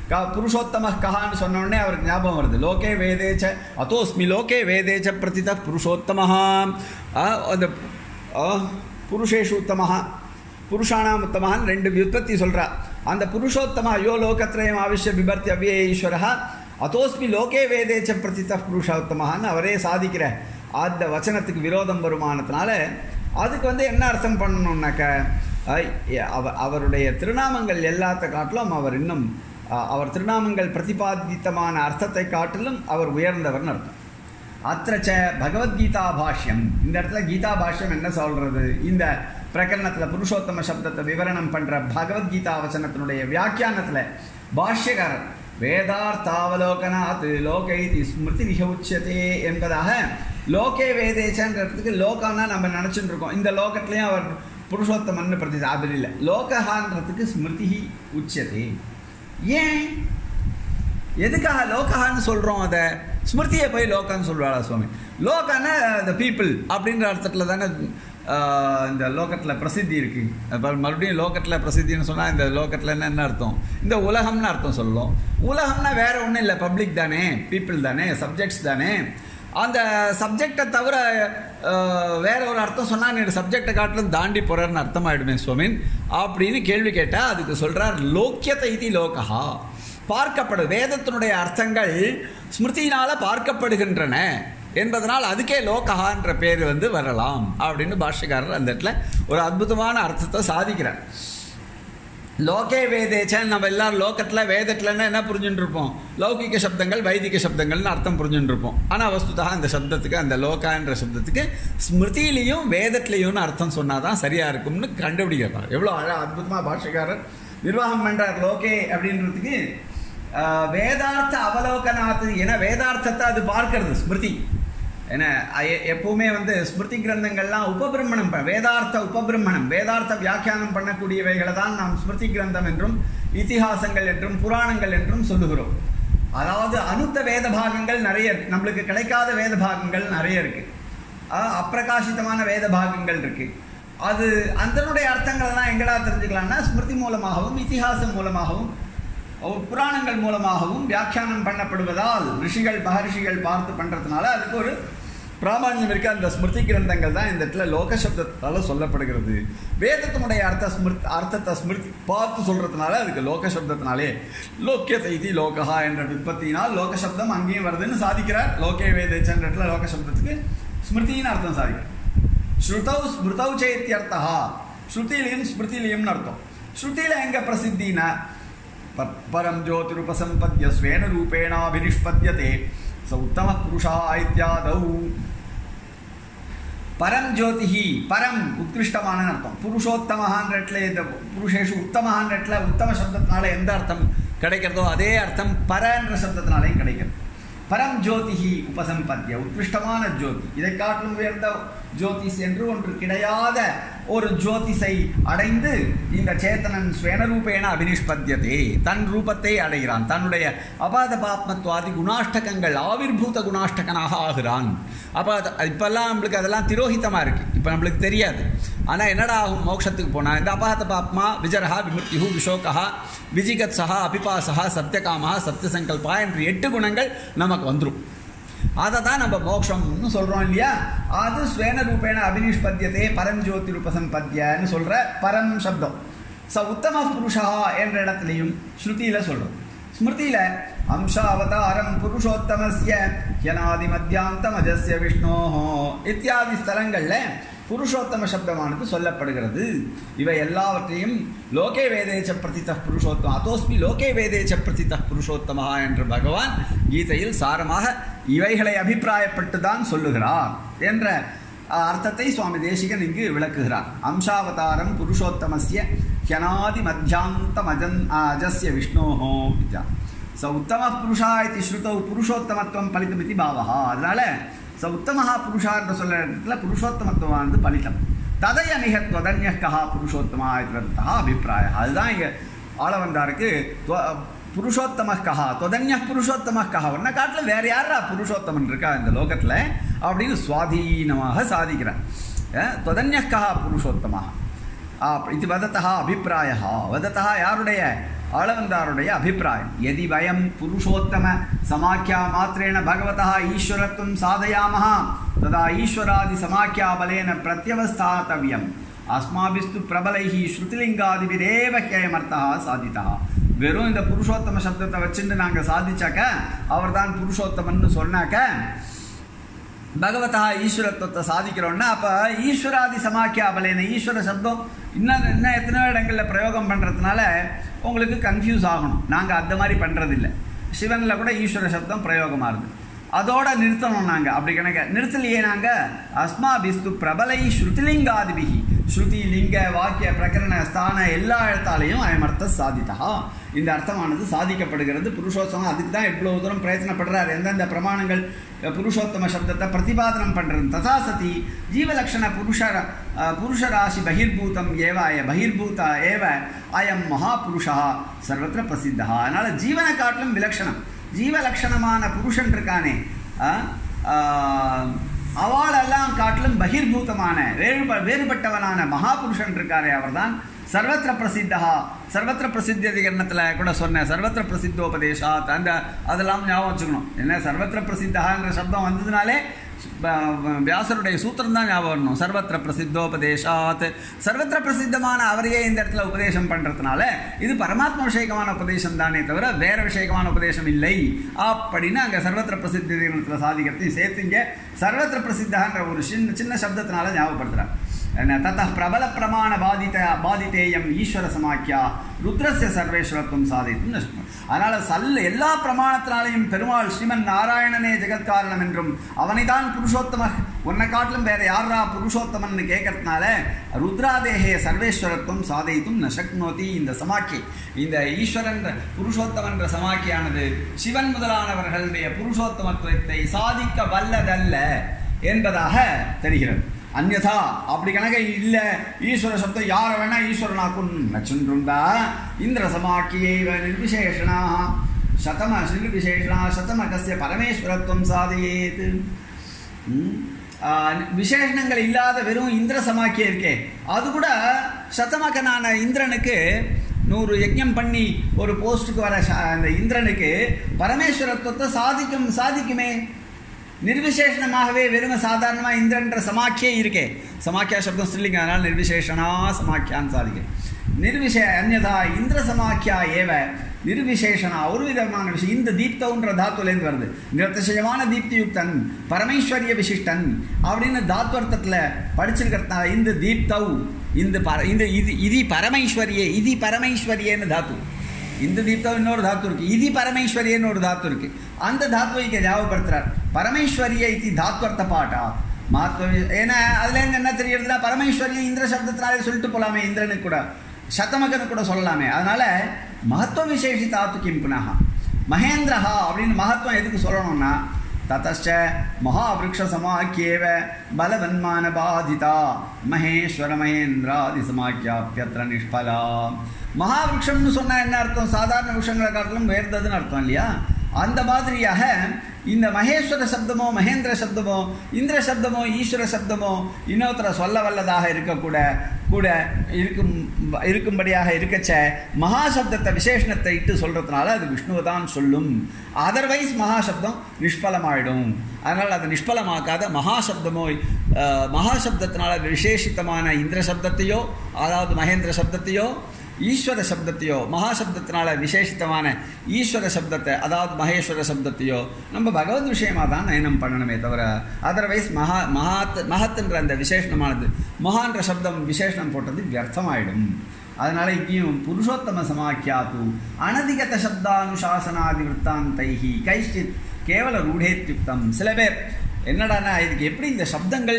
க புருஷோத்தம கஹான்னு சொன்ன உடனே அவருக்கு ஞாபகம் வருது. லோகே வேதேச்ச அதோஸ்மி லோகே வேதேச்ச பிரதித புருஷோத்தமஹா. அந்த புருஷேஷு உத்தமஹா புருஷானாம் உத்தமஹான்னு ரெண்டு வியுற்பத்தி சொல்கிறா. அந்த புருஷோத்தம யோ லோகத்ரயம் ஆவிஷ்ய பிபர்த்தி அவ்யே ஈஸ்வரஹா அதோஸ்மி லோகே வேதேச்ச பிரதித புருஷோத்தமஹான்னு அவரே சாதிக்கிற அந்த வச்சனத்துக்கு விரோதம் வருமானத்தினால அதுக்கு வந்து என்ன அர்த்தம் பண்ணணும்னாக்க அவ அவருடைய திருநாமங்கள் எல்லாத்த காட்டிலும் அவர் இன்னும் அவர் திருநாமங்கள் பிரதிபாதித்தமான அர்த்தத்தை காட்டிலும் அவர் உயர்ந்தவர்னு அர்த்தம். அத்திரச்ச பகவத்கீதா பாஷ்யம். இந்த இடத்துல கீதா பாஷ்யம் என்ன சொல்கிறது? இந்த பிரகரணத்தில் புருஷோத்தம சப்தத்தை விவரணம் பண்ணுற பகவத்கீதா வச்சனத்தினுடைய வியாக்கியானத்தில் பாஷ்யகாரர் வேதார்த்தாவலோகனாத் லோகைதி ஸ்மிருதி விஹுச்சியதே என்பதாக லோகே வேதேச்சன்றதுக்கு லோகான்னா நம்ம நினச்சிட்டு இருக்கோம். இந்த லோகத்துலேயும் அவர் புருஷோத்தமன்னு பிரதி அப்படி இல்லை. லோகஹான்றதுக்கு ஸ்மிருதி உச்சியதே. ஏன் எதுக்காக லோகஹான்னு சொல்கிறோம்? அதை ஸ்மிருதியை போய் லோகான்னு சொல்கிறாளா சுவாமி? லோகான்னா த பீப்புள் அப்படின்ற அர்த்தத்தில் தானே இந்த லோகத்தில் பிரசித்தி இருக்குது. மறுபடியும் லோகத்தில் பிரசித்தின்னு சொன்னால் இந்த லோகத்தில் என்ன என்ன அர்த்தம்? இந்த உலகம்னு அர்த்தம் சொல்லணும். உலகம்னா வேறு ஒன்றும் இல்லை, பப்ளிக் தானே, பீப்புள் தானே, சப்ஜெக்ட்ஸ் தானே. அந்த சப்ஜெக்டை தவிர வேற ஒரு அர்த்தம் சொன்னால் நீ சப்ஜெக்டை காட்டிலும் தாண்டி போகிறன்னு அர்த்தமாயிடுமே சுவாமின் அப்படின்னு கேள்வி கேட்டால் அதுக்கு சொல்கிறார் லோக்கியத்தை இது லோகா. பார்க்கப்படு வேதத்தினுடைய அர்த்தங்கள் ஸ்மிருதியினால் பார்க்கப்படுகின்றன என்பதனால் அதுக்கே லோகஹான்ற பேர் வந்து வரலாம் அப்படின்னு பாஷ்யக்காரர் அந்த இடத்துல ஒரு அற்புதமான அர்த்தத்தை சாதிக்கிறார். லோகே வேதேச்சன்னு நம்ம எல்லாரும் லோகத்தில் வேதத்தில்னா என்ன புரிஞ்சுட்டு இருப்போம்? லௌகிக சப்தங்கள் வைதிக சப்தங்கள்னு அர்த்தம் புரிஞ்சுட்டு இருப்போம். ஆனால் வஸ்துதாக அந்த சப்தத்துக்கு அந்த லோகான்ற சப்தத்துக்கு ஸ்மிருதியிலையும் வேதத்திலையும்னு அர்த்தம் சொன்னால் தான் சரியாக இருக்கும்னு கண்டுபிடிக்கிறார். எவ்வளோ அழ அற்புதமாக பாஷ்யக்காரர் நிர்வாகம் பண்ணுறார். லோகே அப்படின்றதுக்கு வேதார்த்த அவலோகனாத்து. ஏன்னா வேதார்த்தத்தை அது பார்க்கறது ஸ்மிருதி. ஏன்னா எப்பவுமே வந்து ஸ்மிருதி கிரந்தங்கள்லாம் உபபிரமணம், வேதார்த்த உபபிரமணம், வேதார்த்த வியாக்கியானம் பண்ணக்கூடியவைகளை தான் நாம் ஸ்மிருதி கிரந்தம் என்றும் இதிகாசங்கள் என்றும் புராணங்கள் என்றும் சொல்லுகிறோம். அதாவது அனுத்த வேத பாகங்கள் நிறைய இருக்கு, நம்மளுக்கு கிடைக்காத வேத பாகங்கள் நிறைய இருக்கு, அப்பிரகாசித்தமான வேத பாகங்கள் இருக்கு. அது அதனுடைய அர்த்தங்கள்லாம் எங்கடா தெரிஞ்சுக்கலாம்னா ஸ்மிருதி மூலமாகவும் இதிகாசம் மூலமாகவும் புராணங்கள் மூலமாகவும் வியாக்கியானம் பண்ணப்படுவதால் ரிஷிகள் மகரிஷிகள் பார்த்து பண்ணுறதுனால அதுக்கு ஒரு பிராமணியம் இருக்குது. அந்த ஸ்மிருதி கிரந்தங்கள் தான் இந்த இடத்துல லோக சப்தத்தால் சொல்லப்படுகிறது. வேதத்தினுடைய அர்த்த ஸ்மிருத் அர்த்தத்தை ஸ்மிருதி பார்த்து சொல்கிறதுனால அதுக்கு லோக சப்தத்தினாலே லோக்கிய தைதி லோகஹா என்ற விற்பத்தினால் லோக சப்தம் அங்கேயும் வருதுன்னு சாதிக்கிறார். லோகே வேதேச்சன்ற இடத்துல லோக சப்தத்துக்கு ஸ்மிருதின்னு அர்த்தம் சாதிக்கிறார். ஸ்ருதௌ ஸ்மிருதௌ சேத்தியர்த்தா. ஸ்ருதியிலையும் ஸ்மிருதியிலையும்னு அர்த்தம். ஸ்ருதியில் எங்கே பிரசித்தினா பரம் ஜோதிருபசம்பத்ய ஸ்வேன ரூபேணாபினிஷ்பத்யதே ச உத்தம புருஷா இத்யாதௌ. பரம் ஜோதிஹி, பரம் உத்கிருஷ்டமான அர்த்தம். புருஷோத்தமஹான்ற இடத்துல இந்த புருஷேஷு உத்தமஹான்ற இடத்துல உத்தம சப்தத்தினால எந்த அர்த்தம் கிடைக்கிறதோ அதே அர்த்தம் பரன்ற சப்தத்தினாலேயும் கிடைக்கிறது. பரம் ஜோதிஹி உபசம்பத்ய, உத்கிருஷ்டமான ஜோதி. இதை காட்டிலும் உயர்ந்த ஜோதிஸ் என்று ஒன்று கிடையாத ஒரு ஜோதிஷை அடைந்து இந்த சேத்தனன் ஸ்வேனரூபேன அபினிஷ்பத்யதே, தன் ரூபத்தை அடைகிறான். தன்னுடைய அபாத பாப்மத்வாதி குணாஷ்டகங்கள் ஆவிர்பூத குணாஷ்டகனாக ஆகிறான். அப்போ இப்போல்லாம் நம்மளுக்கு அதெல்லாம் திரோஹிதமாக இருக்குது, இப்போ நம்மளுக்கு தெரியாது. ஆனால் என்னடா ஆகும் மோட்சத்துக்கு போனால் இந்த அபாத பாப்மா விஜரஹா விமுக்திஹு விஷோகா விஜிகத்ஸா அபிபாசா சத்தியகாமா சத்தியசங்கல்பா என்று எட்டு குணங்கள் நமக்கு வந்துடும். அதை தான் நம்ம மோட்சம்னு சொல்கிறோம் இல்லையா? அது ஸ்வேன ரூபேண அபினிஷ்பத்யதே பரஞ்சோதி ரூபசம்பத்யன்னு சொல்கிற பரம் சப்தம் ச உத்தம புருஷா என்ற இடத்துலையும் ஸ்ருதியில் சொல்கிறோம். ஸ்மிருதியில் அம்சாவதாரம் புருஷோத்தமஸ்ய யனாதி மத்தியாந்தம் அஜஸ்ய விஷ்ணோஹோ இத்தியாதி ஸ்தலங்களில் புருஷோத்தம சப்தமானது சொல்லப்படுகிறது. இவை எல்லாவற்றையும் லோகே வேதேச்ச பிரதித புருஷோத்தம அதோஸ்மி லோகே வேதேச்ச பிரதித புருஷோத்தமா என்று பகவான் கீதையில் சாரமாக இவைகளை அபிப்பிராயப்பட்டு தான் சொல்லுகிறார் என்ற அர்த்தத்தை சுவாமி தேசிகன் இங்கு விளக்குகிறார். அம்சாவதாரம் புருஷோத்தமஸ்ய ஹ்யனாதி மத்தியாந்தம் அஜன் அஜஸ்ய விஷ்ணோஹோ வித்யா ச உத்தம புருஷா இது ஸ்ருதௌ புருஷோத்தமத்துவம் பலிதமிதி பாவஹா. அதனால ச உத்தமஹா புருஷா என்று சொல்ல இடத்துல புருஷோத்தமத்துவமானது பலிதம். ததைய நிகத்வதன்ய கஹா புருஷோத்தமா இதுவர்த்தா அபிப்பிராய. அதுதான் இங்கே ஆள வந்தாருக்கு புருஷோத்தம கஹா தொதன்ய புருஷோத்தம கஹா ஒன்ன காட்டில் வேறு யாரா புருஷோத்தமன் இருக்கா இந்த லோகத்தில் அப்படின்னு சுவாதீனமாக சாதிக்கிறார். தொதன்ய கஹா புருஷோத்தமாக இது வதத்தா அபிப்பிராயா. வதத்தா யாருடைய ஆளவந்தாருடைய அபிப்பிராயம். எதி வயம் புருஷோத்தம சமாக்கியா மாத்திரேன பகவதா ஈஸ்வரத்துவம் சாதயாமஹ ததா ஈஸ்வராதி சமாக்கியா பலேன பிரத்யவஸ்தாத்தவ்யம் அஸ்மாபிஸ்து பிரபலைஹி ஸ்ருதிலிங்காதிபிரேவ ஹேயமர்த்தா சாதிதா. வெறும் இந்த புருஷோத்தம சப்தத்தை வச்சுட்டு நாங்கள் சாதிச்சாக்க அவர் தான் புருஷோத்தமன்னு சொன்னாக்க பகவதா ஈஸ்வரத்துவத்தை சாதிக்கிறோன்னா அப்போ ஈஸ்வராதி சமாக்கியா பலேன ஈஸ்வர சப்தம் இன்னும் இன்னும் எத்தனையோ இடங்களில் பிரயோகம் பண்ணுறதுனால உங்களுக்கு கன்ஃபியூஸ் ஆகணும். நாங்கள் அந்த மாதிரி பண்ணுறதில்லை. சிவனில் கூட ஈஸ்வர சப்தம் பிரயோகமாகுது. அதோட நிறுத்தணும். நாங்கள் அப்படி கணக்க நிறுத்தலையே. நாங்கள் அஸ்மாபிஸ்து பிரபலை ஸ்ருதிலிங்காதிபிகி ஸ்ருதி லிங்க வாக்கிய பிரகரண ஸ்தான எல்லா இடத்தாலையும் அயமர்த்த சாதித்தா இந்த அர்த்தமானது சாதிக்கப்படுகிறது. புருஷோத்தமம் அதுக்கு தான் இவ்வளோ தூரம் பிரயத்னப்படுறார். எந்தெந்த பிரமாணங்கள் புருஷோத்தம சப்தத்தை பிரதிபாதனம் பண்ணுறது. ததா சதி ஜீவலக்ஷண புருஷ புருஷராசி பகிர்பூதம் ஏவ அய பகிர்பூத ஏவ அயம் மகாபுருஷா சர்வத்திர பிரசித்தா. அதனால் ஜீவனை காட்டிலும் விலக்ஷணம் ஜீவலக்ஷணமான புருஷன் இருக்கானே அவளெல்லாம் காட்டிலும் பகிர்பூதமான வேறு வேறுபட்டவனான மகாபுருஷன் இருக்காரே அவர் தான் சர்வத்திர பிரசித்தா. சர்வத்திர பிரசித்தி அதிகரணத்தில் கூட சொன்னேன். சர்வத்திர பிரசித்தோபதேசாத் அந்த அதெல்லாம் ஞாபகம் வச்சுக்கணும். என்ன சர்வத்திர பிரசித்தகாங்கிற சப்தம் வந்ததுனாலே வியாசருடைய சூத்திரம் தான் ஞாபகம் வரணும். சர்வத்திர பிரசித்தோபதேசாத் சர்வத்திர பிரசித்தமான அவரையே இந்த இடத்துல உபதேசம் பண்ணுறதுனால இது பரமாத்ம விஷயகமான உபதேசம் தானே தவிர வேற விஷயகமான உபதேசம் இல்லை அப்படின்னு அங்கே சர்வத்திர பிரசித்தி அதிகரணத்தில் சாதிக்கிறதையும் சேர்த்துங்க சர்வத்திர பிரசித்தன்ற ஒரு சின்ன சின்ன சப்தத்தினால ஞாபகப்படுத்துகிறார். தத்த பிரபல பிரமாண பாதித்த பாதித்தேயம் ஈஸ்வர சமாக்கியா ருத்ரஸ்ய சர்வேஸ்வரத்துவம் சாதித்தும் நஷ்டம். அதனால் சல் எல்லா பிரமாணத்தினாலையும் பெருமாள் ஸ்ரீமன் நாராயணனே ஜெகத்காரணம் என்றும் அவனை தான் புருஷோத்தம உன்னை காட்டிலும் வேற யாரா புருஷோத்தமன்னு கேட்கறதுனால ருத்ராதேகே சர்வேஸ்வரத்துவம் சாதித்தும் நசக்னோதி. இந்த சமாக்கி இந்த ஈஸ்வரன் புருஷோத்தமன்ற சமாக்கியானது சிவன் முதலானவர்களுடைய புருஷோத்தமத்துவத்தை சாதிக்க வல்லதல்ல என்பதாக தெரிகிறது. அந்யதா அப்படி கணக்க இல்லை ஈஸ்வர சப்தம் யாரை வேணா ஈஸ்வரனாக்கும் நச்சுன்றுண்டா இந்திர சமாக்கியை நிர்விசேஷனா சதம நிர்விசேஷனா சதமகஸ்ய பரமேஸ்வரத்துவம் சாதையேத். விசேஷணங்கள் இல்லாத வெறும் இந்திர சமாக்கியம் இருக்கே அது கூட சதமகனான இந்திரனுக்கு நூறு யஜ்ஞம் பண்ணி ஒரு போஸ்ட்டுக்கு வர அந்த இந்திரனுக்கு பரமேஸ்வரத்துவத்தை சாதிக்கும் சாதிக்குமே. நிர்விசேஷணமாகவே வெறும் சாதாரணமாக இந்திரன்ற சமாக்கியே இருக்கே. சமாக்கியா சப்தம் ஸ்ரீலிங்க அதனால் நிர்விசேஷனா சமாக்கியான்னு சாதிக்க. நிர்விசே அந்யதா இந்திர சமாக்கியா ஏவ நிர்விசேஷனா ஒரு விதமான விஷயம். இந்த தீப்தவுன்ற தாத்துலேருந்து வருது. நிரதிசயமான தீப்தியுக்தன் பரமேஸ்வரிய விசிஷ்டன் அப்படின்னு தாத்வர்த்தத்தில் படிச்சிருக்கிறதுனால இந்த தீப்தவ் இந்த பர இந்த இது இது பரமேஸ்வரியே இது பரமேஸ்வரியன்னு தாத்து. இந்த தீப்தம் இன்னொரு தாத்து இருக்குது. இது பரமேஸ்வரியன்னு ஒரு தாத்து இருக்குது. அந்த தாத்துவை இங்கே ஞாபகப்படுத்துகிறார். பரமேஸ்வரிய இது தாத்வர்த்த பாட்டா மாத்வ. ஏன்னா அதுலேருந்து என்ன தெரியறதுனா பரமேஸ்வரியை இந்திர சப்தத்தினாலே சொல்லிட்டு போகலாமே. இந்திரனுக்கு கூட சதமகனு கூட சொல்லலாமே. அதனால் மகத்துவ விசேஷி தாத்து கிம் புனः மகேந்திரஹா அப்படின்னு மகத்துவம் எதுக்கு சொல்லணும்னா ததச்ச மகாவிருக்ஷ சமாக்கியேவ பலவன்மான பாதிதா மகேஸ்வர மகேந்திராதி சமாக்கியாப்யத்ர நிஷ்பலா. மகாவிருஷம்னு சொன்னால் என்ன அர்த்தம்? சாதாரண விஷயங்களை காட்டிலும் உயர்ந்ததுன்னு அர்த்தம் இல்லையா? அந்த மாதிரியாக இந்த மகேஸ்வர சப்தமோ மகேந்திர சப்தமோ இந்திர சப்தமோ ஈஸ்வர சப்தமோ இன்னொருத்தரை சொல்ல வல்லதாக இருக்கக்கூட கூட இருக்கும் இருக்கும்படியாக இருக்கச்ச மகாசப்தத்தை விசேஷணத்தை இட்டு சொல்கிறதுனால அது விஷ்ணுவை தான் சொல்லும். அதர்வைஸ் மகாசப்தம் நிஷ்பலமாயிடும். அதனால் அதை நிஷ்பலமாக்காத மகாசப்தமோ மகாசப்தத்தினால விசேஷித்தமான இந்திர சப்தத்தையோ அதாவது மகேந்திர சப்தத்தையோ ஈஸ்வர சப்தத்தையோ மகாசப்தத்தினால விசேஷித்தமான ஈஸ்வர சப்தத்தை அதாவது மகேஸ்வர சப்தத்தையோ நம்ம பகவத் விஷயமாக தான் நயனம் பண்ணணுமே தவிர அதர்வைஸ் மகா மகாத் மகத்துன்ற அந்த விசேஷமானது மகான்ற சப்தம் விசேஷனம் போட்டது வியர்த்தமாயிடும். அதனால் இங்கேயும் புருஷோத்தம சமாக்கியாது அனதிகத சப்தானுசாசனாதி விற்த்தாந்தைஹி கைஷ்டித் கேவல ரூடேத்யுக்தம். சில பேர் என்னடானா இதுக்கு எப்படி இந்த சப்தங்கள்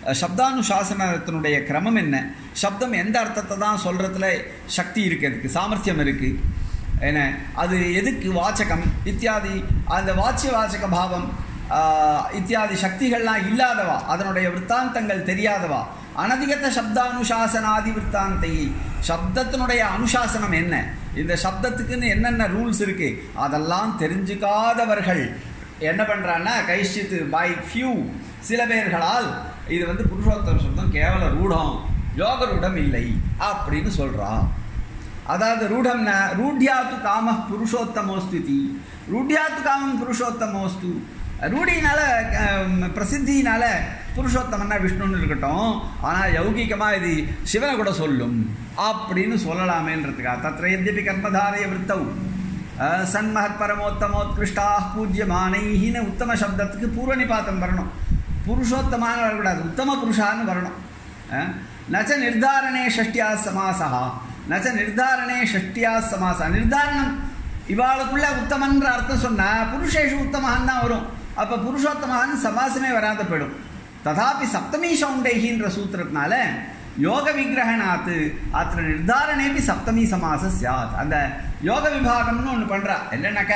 சப்தானுசாசனத்தினுடைய கிரமம் என்ன, சப்தம் எந்த அர்த்தத்தை தான் சொல்கிறதுல சக்தி இருக்குது, அதுக்கு சாமர்த்தியம் இருக்குது, என்ன அது எதுக்கு வாச்சகம் இத்தியாதி அந்த வாச்சிய வாச்சக பாவம் இத்தியாதி சக்திகள்லாம் இல்லாதவா, அதனுடைய விற்த்தாந்தங்கள் தெரியாதவா, அனதிகத்த சப்தானுசாசனாதி விற்த்தாந்தை சப்தத்தினுடைய அனுசாசனம் என்ன, இந்த சப்தத்துக்குன்னு என்னென்ன ரூல்ஸ் இருக்குது அதெல்லாம் தெரிஞ்சுக்காதவர்கள் என்ன பண்ணுறான்னா கைஷ்டித்து பை ஃபியூ சில பேர்களால் இது வந்து புருஷோத்தம சப்தம் கேவல ரூடம் யோக ரூடம் இல்லை அப்படின்னு சொல்கிறான். அதாவது ரூடம்னா ரூட்யாத்து காம புருஷோத்தமோஸ்துதி, ரூட்யாத்து காமம் புருஷோத்தமோஸ்து, ரூடினால பிரசித்தினால புருஷோத்தமன்னா விஷ்ணுன்னு இருக்கட்டும், ஆனால் யௌகிகமாக இது சிவனை கூட சொல்லும் அப்படின்னு சொல்லலாமேன்றதுக்கா. தத்ர எத்யபி கர்மதாரய விருத்தௌ சன்மஹத் பரமோத்தமோத்கிருஷ்டா பூஜ்யமானைன்னு உத்தம சப்தத்துக்கு பூர்வ நிபாத்தம் வரணும். புருஷோத்தமானு வரக்கூடாது, உத்தம புருஷான்னு வரணும். நச்ச நிர்தாரணே ஷஷ்டியா சமாசா, நச்ச நிர்தாரணே ஷஷ்டியா சமாசா. நிர்தாரணம் இவாளுக்குள்ள உத்தமன்ற அர்த்தம் சொன்னால் புருஷேஷு உத்தமஹான் தான் வரும். அப்போ புருஷோத்தமஹான் சமாசமே வராத போயிடும். ததாபி சப்தமி சௌண்டைகின்ற சூத்திரத்தினால யோக விக்கிரகணாத்து அத்த நிர்தாரணேபி சப்தமி சமாச சியாத். அந்த யோக விபாகம்னு ஒன்று பண்ணுறா. இல்லைன்னாக்க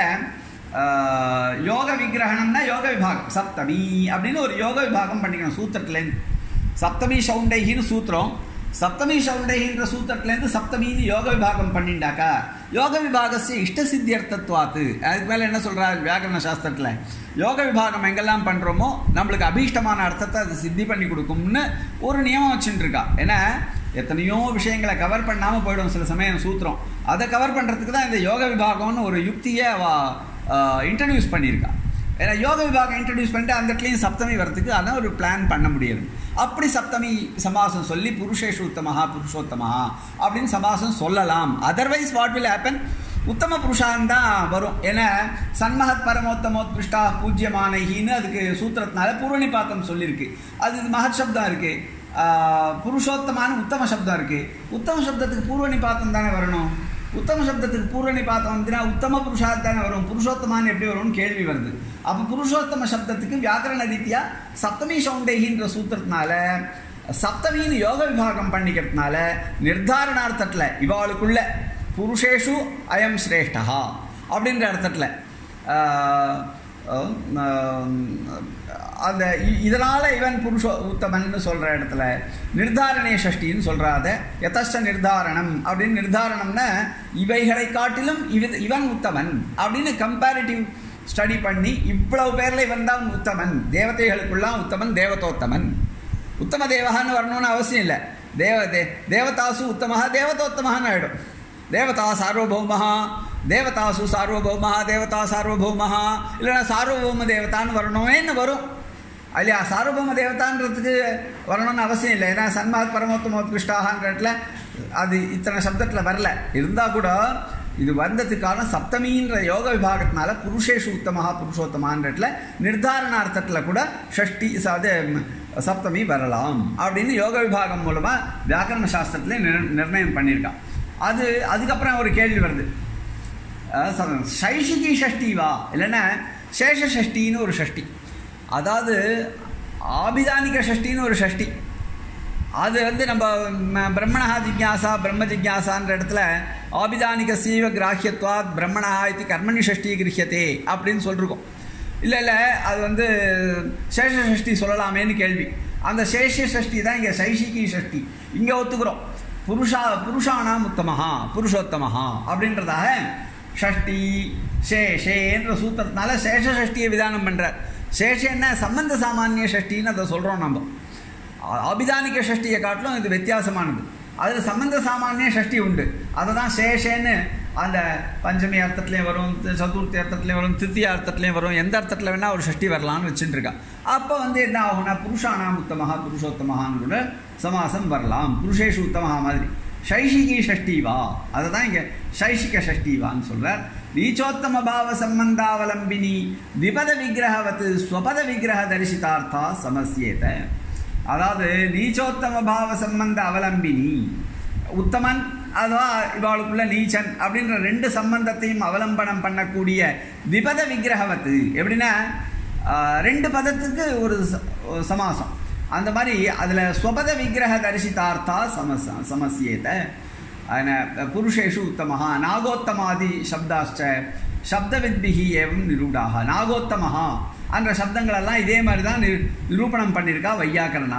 யோக விக்கிரகணம்னா யோக விபாகம் சப்தமி அப்படின்னு ஒரு யோக விபாகம் பண்ணிக்கணும் சூத்திரத்துலேருந்து. சப்தமி சௌண்டைகின்னு சூத்திரம், சப்தமி சௌண்டைகின்ற சூத்திரத்துலேருந்து சப்தமின்னு யோக விபாகம் பண்ணிண்டாக்கா யோக விபாகஸ்ய இஷ்ட சித்தியர்த்தத்வாத்து. அதுக்கு மேலே என்ன சொல்கிறார் வியாக்கரண சாஸ்திரத்தில், யோக விபாகம் எங்கெல்லாம் பண்ணுறோமோ நம்மளுக்கு அபீஷ்டமான அர்த்தத்தை அது சித்தி பண்ணி கொடுக்கும்னு ஒரு நியமம் வச்சுட்டுருக்கா. ஏன்னா எத்தனையோ விஷயங்களை கவர் பண்ணாமல் போயிடும் சில சமயம் சூத்திரம். அதை கவர் பண்ணுறதுக்கு தான் இந்த யோக விபாகம்னு ஒரு யுக்தியை அவள் இன்ட்ரடியூஸ் பண்ணியிருக்கா. ஏன்னா யோக விபாகம் இன்ட்ரடியூஸ் பண்ணிட்டு அந்த இடத்துலையும் சப்தமி வரத்துக்கு அதான் ஒரு பிளான் பண்ண முடியாது. அப்படி சப்தமி சமாசம் சொல்லி புருஷேஷு உத்தமஹா புருஷோத்தமஹா அப்படின்னு சமாசம் சொல்லலாம். அதர்வைஸ் வாட் வில் ஹேப்பன், உத்தம புருஷான் தான் வரும். ஏன்னா சன்மஹத் பரமோத்தமோத்கிருஷ்டா பூஜ்யமானைகின்னு அதுக்கு சூத்திரத்தினால பூர்வநிபாத்தம் சொல்லியிருக்கு. அது மகத் சப்தம் இருக்குது, புருஷோத்தமான உத்தம சப்தம் இருக்குது. உத்தம சப்தத்துக்கு பூர்வநிபாத்தம் தானே வரணும். உத்தம சப்தத்துக்கு பூர்வநிபாத்தம் வந்துன்னா உத்தம புருஷாத் தானே வரும், புருஷோத்தமானு எப்படி வரும்னு கேள்வி வருது. அப்போ புருஷோத்தம சப்தத்துக்கு வியாக்கரண ரீதியா சப்தமி சௌண்டைகின்ற சூத்திரத்தினால சப்தமின்னு யோக விபாகம் பண்ணிக்கிறதுனால நிர்தாரணார்த்தத்தில் இவாளுக்குள்ள புருஷேஷு அயம் சிரேஷ்டா அப்படின்ற அர்த்தத்தில் அந்த இதனால் இவன் புருஷோ உத்தமன்னு சொல்கிற இடத்துல நிர்தாரணே ஷஷ்டின்னு சொல்கிறாத யதஷ்ட நிர்தாரணம் அப்படின்னு. நிர்தாரணம்னா இவைகளை காட்டிலும் இவ இவன் உத்தமன் அப்படின்னு கம்பேரிட்டிவ் ஸ்டடி பண்ணி இவ்வளவு பேரில் இவன் தான் உத்தமன், தேவதைகளுக்குள்ளாம் உத்தமன் தேவதோத்தமன். உத்தம தேவகான்னு வரணும்னு அவசியம் இல்லை. தேவ தே தேவதாசு உத்தமஹா தேவதோத்தமஹான்னு ஆகிடும். தேவதா சார்வபௌமஹா தேவதாசு சார்வபௌமஹா தேவதா சார்வபௌமஹா இல்லைனா சார்வபௌம தேவதான்னு வரணுமேன்னு வரும் இல்லையா. சார்வபௌம தேவதான்றதுக்கு வரணும்னு அவசியம் இல்லை. ஏன்னா சன்மாத் பரமோத்தமோத்கிருஷ்டாகன்ற இடத்துல அது இத்தனை சப்தத்தில் வரல. இருந்தால் கூட இது வந்ததுக்கான சப்தமின்ற யோக விபாகத்தினால புருஷேஷு உத்தமஹா புருஷோத்தமான்ற இடத்துல நிர்தாரணார்த்தத்தில் கூட ஷஷ்டி அது சப்தமி வரலாம் அப்படின்னு யோக விபாகம் மூலமாக வியாக்கரண சாஸ்திரத்தில் நிர் நிர்ணயம் பண்ணியிருக்கான். அது அதுக்கப்புறம் ஒரு கேள்வி வருது, சைஷிகி ஷஷ்டி வா இல்லைன்னா சேஷ ஷஷ்டின்னு ஒரு ஷஷ்டி, அதாவது ஆபிதானிக ஷஷ்டின்னு ஒரு ஷஷ்டி. அது வந்து நம்ம பிரம்மணா ஜிக்யாசா பிரம்ம ஜிக்யாசான்ற இடத்துல ஆபிதானிக சீவ கிராஹியத்வாத் பிரம்மணா இது கர்மணி ஷஷ்டி கிரஹியத்தே அப்படின்னு சொல்லிருக்கோம். இல்லை இல்லை அது வந்து சேஷ ஷஷ்டி சொல்லலாமேன்னு கேள்வி. அந்த சேஷ ஷஷ்டி தான் இங்கே சைஷிகி ஷஷ்டி. இங்கே ஒத்துக்கிறோம் புருஷா புருஷானாம் உத்தமஹா புருஷோத்தமஹா அப்படின்றதாக ஷஷ்டி சேஷேன்ற சூத்திரத்தினால சேஷ ஷஷ்டியை விதானம் பண்ணுறார். சேஷன்னா சம்பந்த சாமானிய ஷஷ்டின்னு அதை சொல்கிறோம் நம்ம. ஆபிதானிக ஷஷ்டியை காட்டிலும் இது வித்தியாசமானது. அதில் சம்பந்த சாமானிய ஷஷ்டி உண்டு. அதை தான் சேஷேன்னு அந்த பஞ்சமி அர்த்தத்துலேயும் வரும், சதுர்த்தி அர்த்தத்துலேயும் வரும், திருத்திய அர்த்தத்துலேயும் வரும், எந்த அர்த்தத்தில் வேணால் ஒரு ஷஷ்டி வரலான்னு வச்சுட்டு இருக்கா. அப்போ வந்து என்ன ஆகும்னா புருஷானாம் உத்தமஹா புருஷோத்தமஹான்னு கூட சமாசம் வரலாம். புருஷேஷு உத்தமஹா மாதிரி சைஷிகி ஷஷ்டி வா, அதை தான் இங்கே சைஷிக ஷஷ்டி வான்னு சொல்கிறார். நீச்சோத்தம பாவ சம்பந்தாவலம்பினி விபத விக்கிரகவத்து ஸ்வபத விக்கிரக தரிசிதார்த்தா சமஸ்யேத. அதாவது நீச்சோத்தம பாவ சம்பந்த அவலம்பினி உத்தமன் அதுவா இவாளுக்குள்ள நீச்சன் அப்படின்ற ரெண்டு சம்பந்தத்தையும் அவலம்பனம் பண்ணக்கூடிய விபத விக்கிரகவத்து. எப்படின்னா ரெண்டு பதத்துக்கு ஒரு சமாசம், அந்த மாதிரி அதில் ஸ்வபத விக்கிரக தரிசிதார்த்தா சமஸ் சமஸ்யேத. புருஷேஷு உத்தமஹா நாகோத்தமாதி சப்தாச்ச சப்தவித்பிஹி ஏவம் நிரூடாக. நாகோத்தமஹா என்ற சப்தங்களெல்லாம் இதே மாதிரி தான் நிரூபணம் பண்ணியிருக்கா வையாக்கரனாள்.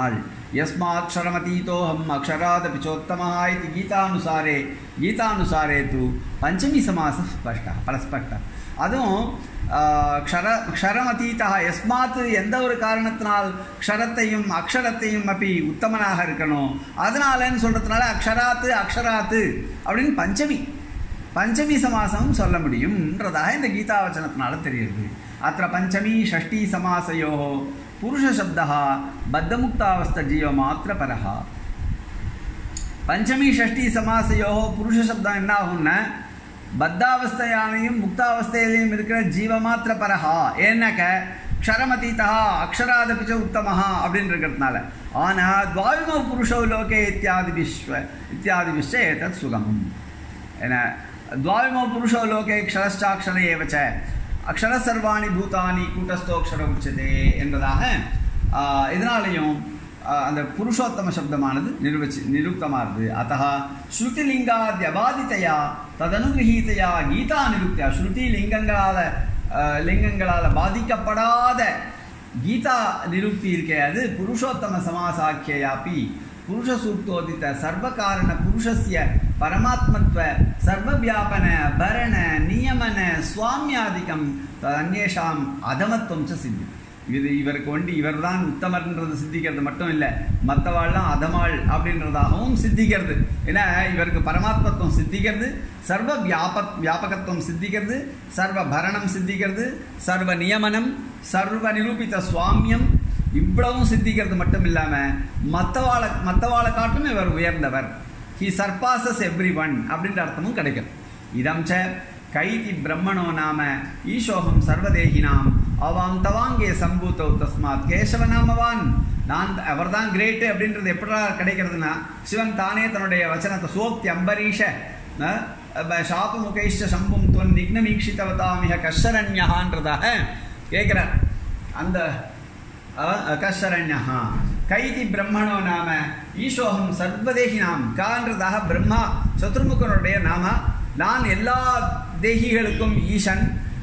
यस्माक्षरमतीतोऽहम् अक्षरादपि चोत्तमः इति गीतानुसारे गीतानुसारे तु पञ्चमी समासः स्पष्टः परस्पष्टः அதுவும் க்ஷர க்ஷரமதீதா எஸ்மாத் எந்த ஒரு காரணத்தினால் க்ஷரத்தையும் அக்ஷரத்தையும் அப்படி உத்தமனாக இருக்கணும் அதனாலன்னு சொல்கிறதுனால அக்ஷராத்து அக்ஷராத்து அப்படின்னு பஞ்சமி பஞ்சமி சமாசமும் சொல்ல முடியும்ன்றதாக இந்த கீதாவச்சனத்தினால தெரியுது. அத்த பஞ்சமி ஷஷ்டி சமாசயோ புருஷசப்தः பத்தமுக்தாவஸ்தஜீவ மாத்திர பரஹ. பஞ்சமி ஷஷ்டி சமாசயோ புருஷசப்தம் என்ன ஆகும்னா பத்தாவஸ்தையானையும் முக்தாவஸ்தையிலையும் இருக்கிற ஜீவமாத்திர பரஹா. ஏன்னாக்க க்ஷரமதீதா அக்ஷராதபிச்ச உத்தமஹா அப்படின்னு இருக்கிறதுனால. ஆனால் துவாவிமோ புருஷோ லோகே இத்தியாதி விஸ்வ இத்தியாதி விஸ்வ ஏதத் சுகமம். ஏன்னா துவாவிமோ புருஷோ லோகே க்ஷரஷ்டாட்சர ஏவச்ச அக்ஷர சர்வாணி பூதானி கூட்டஸ்தோக்ஷர உச்சதே என்பதாக இதனாலையும் அந்த புருஷோத்தம சப்தமானது நிரூபிச்சு நிருக்தமாகுது. அத்தः ஸ்ருதிலிங்காத்யபாதிதையா ததனுகிரகீதையா கீதா நிருக்தியா. ஸ்ருதி லிங்கங்களால் லிங்கங்களால் பாதிக்கப்படாத கீதா நிருக்தி இருக்கே அது புருஷோத்தம சமாசாக்கியாப்பி புருஷசூக்தோதித சர்வகாரண புருஷஸ்ய பரமாத்மத்வ சர்வவியாபன பரண நியமன சுவாமியாதிக்கம் அந்நேஷாம் அதமத்துவம் ச சித்தி. இது இவருக்கு ஒண்டி இவர் தான் உத்தமர்ன்றது சித்திக்கிறது மட்டும் இல்லை, மற்றவாள்லாம் அதமாள் அப்படின்றதாகவும் சித்திக்கிறது. ஏன்னா இவருக்கு பரமாத்மத்துவம் சித்திக்கிறது, சர்வ வியாப வியாபகத்துவம் சித்திக்கிறது, சர்வ பரணம் சித்திக்கிறது, சர்வ நியமனம், சர்வ நிரூபித்த சுவாமியம் இவ்வளவும் சித்திக்கிறது மட்டும் இல்லாமல் மற்றவாளை மற்றவாளை காட்டிலும் இவர் உயர்ந்தவர். ஹி சர்பாசஸ் எவ்ரி ஒன் அப்படின்ற அர்த்தமும் கிடைக்கும். இதம் ச கைதி பிரம்மணோ நாம ஈஷோகம் சர்வதேகினாம் அவாம் தவாங்கே சம்பூத்தோ தஸ்மாத் கேசவநாமவான். நான் அவர் தான் கிரேட்டு அப்படின்றது எப்படா கிடைக்கிறதுனா சிவன் தானே தன்னுடைய வச்சனத்தை சோக்தி அம்பரீஷ ஷாப்பு முகைஷ்ட சம்பும் தொன் நிக்னமீக்ஷிதவதாமிக கஷரண்யஹான்றதாக கேட்குறார். அந்த கஷரண்யஹா கைதி பிரம்மணோ நாம ஈஷோகம் சர்வதேகினாம் கான்றதாக பிரம்மா சதுர்முகனுடைய நாம. நான் எல்லா தேகிகளுக்கும் ஈசன்.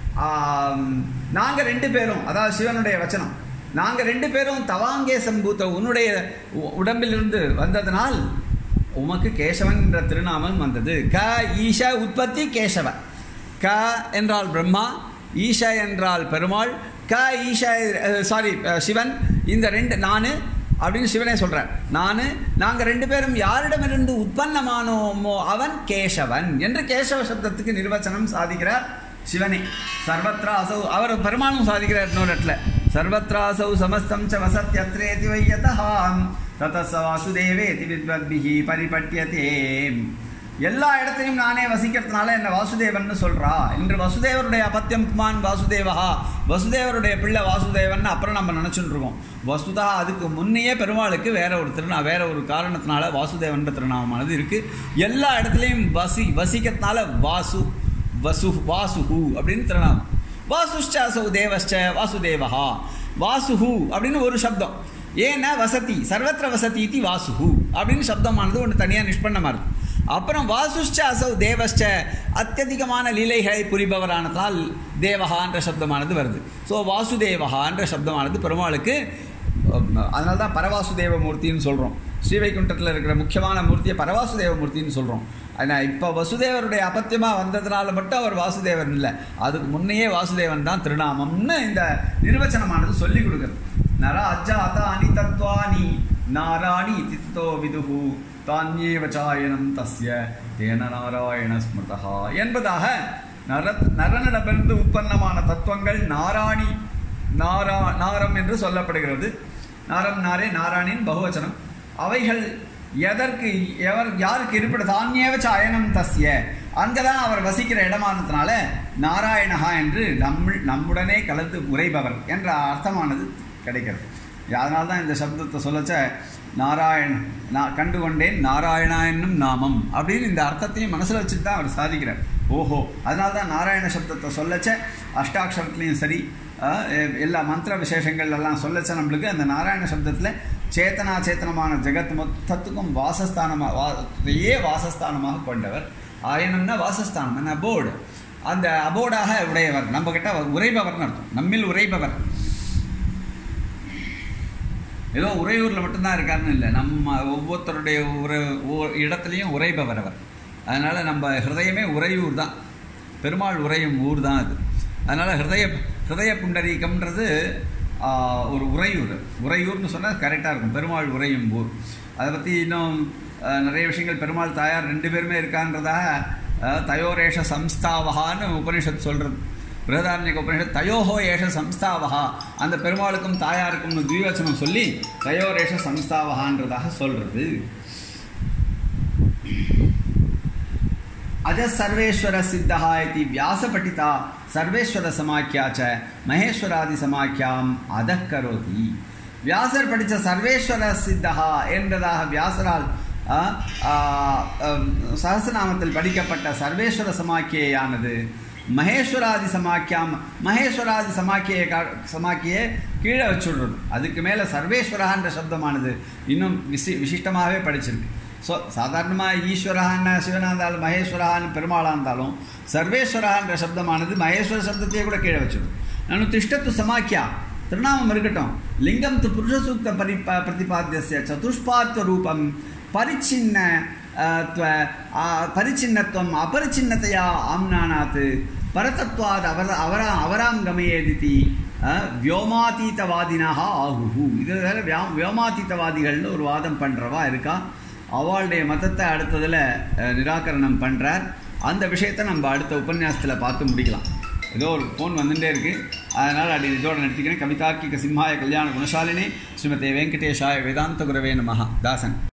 நாங்கள் ரெண்டு பேரும், அதாவது சிவனுடைய வச்சனம், நாங்கள் ரெண்டு பேரும் தவாங்கே சம்பூத்த உன்னுடைய உடம்பிலிருந்து வந்ததனால் உமக்கு கேசவன் என்ற திருநாமம் வந்தது. க ஈஷ உற்பத்தி கேசவ. க என்றால் பிரம்மா, ஈஷ என்றால் பெருமாள், க ஈஷ சாரி சிவன். இந்த ரெண்டு நான் அப்படின்னு சிவனே சொல்கிறார். நான் நாங்கள் ரெண்டு பேரும் யாரிடமிருந்து உற்பத்தமானோமோ அவன் கேசவன் என்று கேசவ சப்தத்துக்கு நிர்வச்சனம் சாதிக்கிறார் சிவனே. சர்வத்ராசௌ அவர் பெருமானும் சாதிக்கிறார் இன்னொரு இடத்துல. சர்வத்ராசௌ சமஸ்தம் ச வசத்யத்ரேதி வையதஹாம் ததஸ வாசுதேவேதி வித்வத்பிஹி பரிபட்யதே. எல்லா இடத்தையும் நானே வசிக்கிறதுனால என்ன வாசுதேவன் சொல்கிறா. இன்று வசுதேவருடைய அபத்தியம் புமான் வாசுதேவா, வசுதேவருடைய பிள்ளை வாசுதேவன் அப்புறம் நம்ம நினச்சிட்டு இருக்கோம். வசுதா அதுக்கு முன்னையே பெருமாளுக்கு வேற ஒரு திருநா வேற ஒரு காரணத்தினால வாசுதேவன்ற திருநாமமானது இருக்குது. எல்லா இடத்துலையும் வசி வசிக்கிறதுனால வாசு வசு வாசுஹு அப்படின்னு திருநாமம். வாசுஷ்ச தேவஷ்ச வாசுதேவா. வாசுஹு அப்படின்னு ஒரு சப்தம். ஏன்னா வசதி சர்வத்திர வசதி இது வாசுஹு அப்படின்னு சப்தமானது ஒன்று தனியாக நிஷ்பண்ணமாக இருக்குது. அப்புறம் வாசுஷ்ச அசௌ தேவஷ்ச அத்தியதிகமான லீலைகளை புரிபவரானதால் தேவஹான்ற சப்தமானது வருது. ஸோ வாசுதேவஹான்ற சப்தமானது பெருமாளுக்கு. அதனால தான் பரவாசுதேவ மூர்த்தின்னு சொல்கிறோம். ஸ்ரீவைகுண்டத்தில் இருக்கிற முக்கியமான மூர்த்தியை பரவாசுதேவ மூர்த்தின்னு சொல்கிறோம். ஆனால் இப்போ வசுதேவருடைய அபத்தியமாக வந்ததுனால மட்டும் அவர் வாசுதேவன் இல்லை, அதுக்கு முன்னையே வாசுதேவன் தான் திருநாமம்னு இந்த நிர்வச்சனமானது சொல்லி கொடுக்குறது. நர அஜாதானி தத்வானி நாராணி தித்தோ விதுஹு தான்யேவச்சாயனம் தஸ்ய தேன நாராயண ஸ்மிருதா என்பதாக நர நரனிடமிருந்து உற்பத்தமான தத்துவங்கள் நாராணி நாரா நாரம் என்று சொல்லப்படுகிறது. நாரம் நாரே நாராயணின் பகுவச்சனம். அவைகள் எதற்கு எவர் யாருக்கு இருப்பிட தான்யேவச்சாயனம் தஸ்ய அங்கே தான் அவர் வசிக்கிற இடமானதுனால நாராயணஹா என்று நம் நம்முடனே கலந்து உரைபவர் என்ற அர்த்தமானது கிடைக்கிறது. அதனால தான் இந்த சப்தத்தை சொல்லச்ச நாராயண் நான் கண்டு கொண்டேன் நாராயணா என்னும் நாமம் அப்படின்னு இந்த அர்த்தத்தையும் மனசில் வச்சுட்டு தான் அவர் சாதிக்கிறார். ஓஹோ, அதனால தான் நாராயண சப்தத்தை சொல்லச்ச அஷ்டாட்சரத்துலேயும் சரி எல்லா மந்திர விசேஷங்கள் எல்லாம் சொல்லச்ச நம்மளுக்கு அந்த நாராயண சப்தத்தில் சேத்தனா சேத்தனமான ஜெகத் மொத்தத்துக்கும் வாசஸ்தானமாக வாயே வாசஸ்தானமாக கொண்டவர். ஆயனம்னா வாசஸ்தானம், என்ன அபோர்டு, அந்த அபோர்டாக உடையவர், நம்ம கிட்ட உரைபவர்னு அர்த்தம், நம்மில் உரைபவர். ஏதோ உறையூரில் மட்டும்தான் இருக்காருன்னு இல்லை, நம்ம ஒவ்வொருத்தருடைய உரை இடத்துலையும் உரைபவர் அவர். அதனால் நம்ம ஹிருதயமே உறையூர் தான், பெருமாள் உரையும் ஊர் தான் அது. அதனால் ஹிருதய ஹிருதய புண்டரீகம்ன்றது ஒரு உறையூர். உறையூர்னு சொன்னால் கரெக்டாக இருக்கும், பெருமாள் உரையும் ஊர். அதை பற்றி இன்னும் நிறைய விஷயங்கள், பெருமாள் தாயார் ரெண்டு பேருமே இருக்கான்றதாக தயோரேஷ சம்ஸ்தாவகான்னு உபனிஷத் சொல்கிறது. பிரகதாரண்யக உபனிஷத் தயோஹோ ஏஷ சம்ஸ்தாவகா, அந்த பெருமாளுக்கும் தாயாருக்கும்னு துவிவச்சனம் சொல்லி தயோரேஷ சம்ஸ்தாவகான்றதாக சொல்கிறது. அஜ சர்வேஸ்வர சித்தா இதி வியாசபட்டிதா சர்வேஸ்வர சமாக்கியாச்ச மகேஸ்வராதி சமாக்கியாம் அதக்கரோதி. வியாசர் படித்த சர்வேஸ்வர சித்தா என்றதாக வியாசரால் சஹஸ்ரநாமத்தில் படிக்கப்பட்ட சர்வேஸ்வர சமாக்கியானது மகேஸ்வராதி சமாக்கியாம், மகேஸ்வராதி சமாக்கியை சமாக்கியை கீழே வச்சுடுறது. அதுக்கு மேலே சர்வேஸ்வரான்ற சப்தமானது இன்னும் விசி விசிஷ்டமாகவே படிச்சிருக்கு. ஸோ சாதாரணமாக ஈஸ்வரான்னு சிவனாக இருந்தாலும் மகேஸ்வரான்னு பெருமாளாக இருந்தாலும் சர்வேஸ்வரான்ற சப்தமானது மகேஸ்வர சப்தத்தையே கூட கீழே வச்சுடும். நான் திஷ்டத்து சமாக்கியா திருநாமம் இருக்கட்டும். லிங்கம் து புருஷசூக்த பரி பிரதிபாத்திய சதுஷ்பாத்வ ரூபம் பரிச்சின்ன பரிச்சின்னத்துவம் அபரிச்சின்னத்தையா ஆம்னானாத் பரதத்வாத் அவர அவரா அவராம் கமயேதிதி வியோமாதீதவாதினாக ஆகுஹு. இதில் வியா வியோமாதீதவாதிகள்னு ஒரு வாதம் பண்ணுறவா இருக்கா. அவளுடைய மதத்தை அடுத்ததில் நிராகரணம் பண்ணுறார். அந்த விஷயத்தை நம்ம அடுத்த உபன்யாசத்தில் பார்த்து முடிக்கலாம். ஏதோ ஒரு ஃபோன் வந்துட்டே இருக்குது, அதனால் அப்படி இதோடு நிறுத்திக்கிறேன். கவிதார்க்கிக சிம்ஹாய கல்யாண குணசாலினி ஸ்ரீமதே வெங்கடேஷாய வேதாந்த குரவே நமஹ. தாசன்.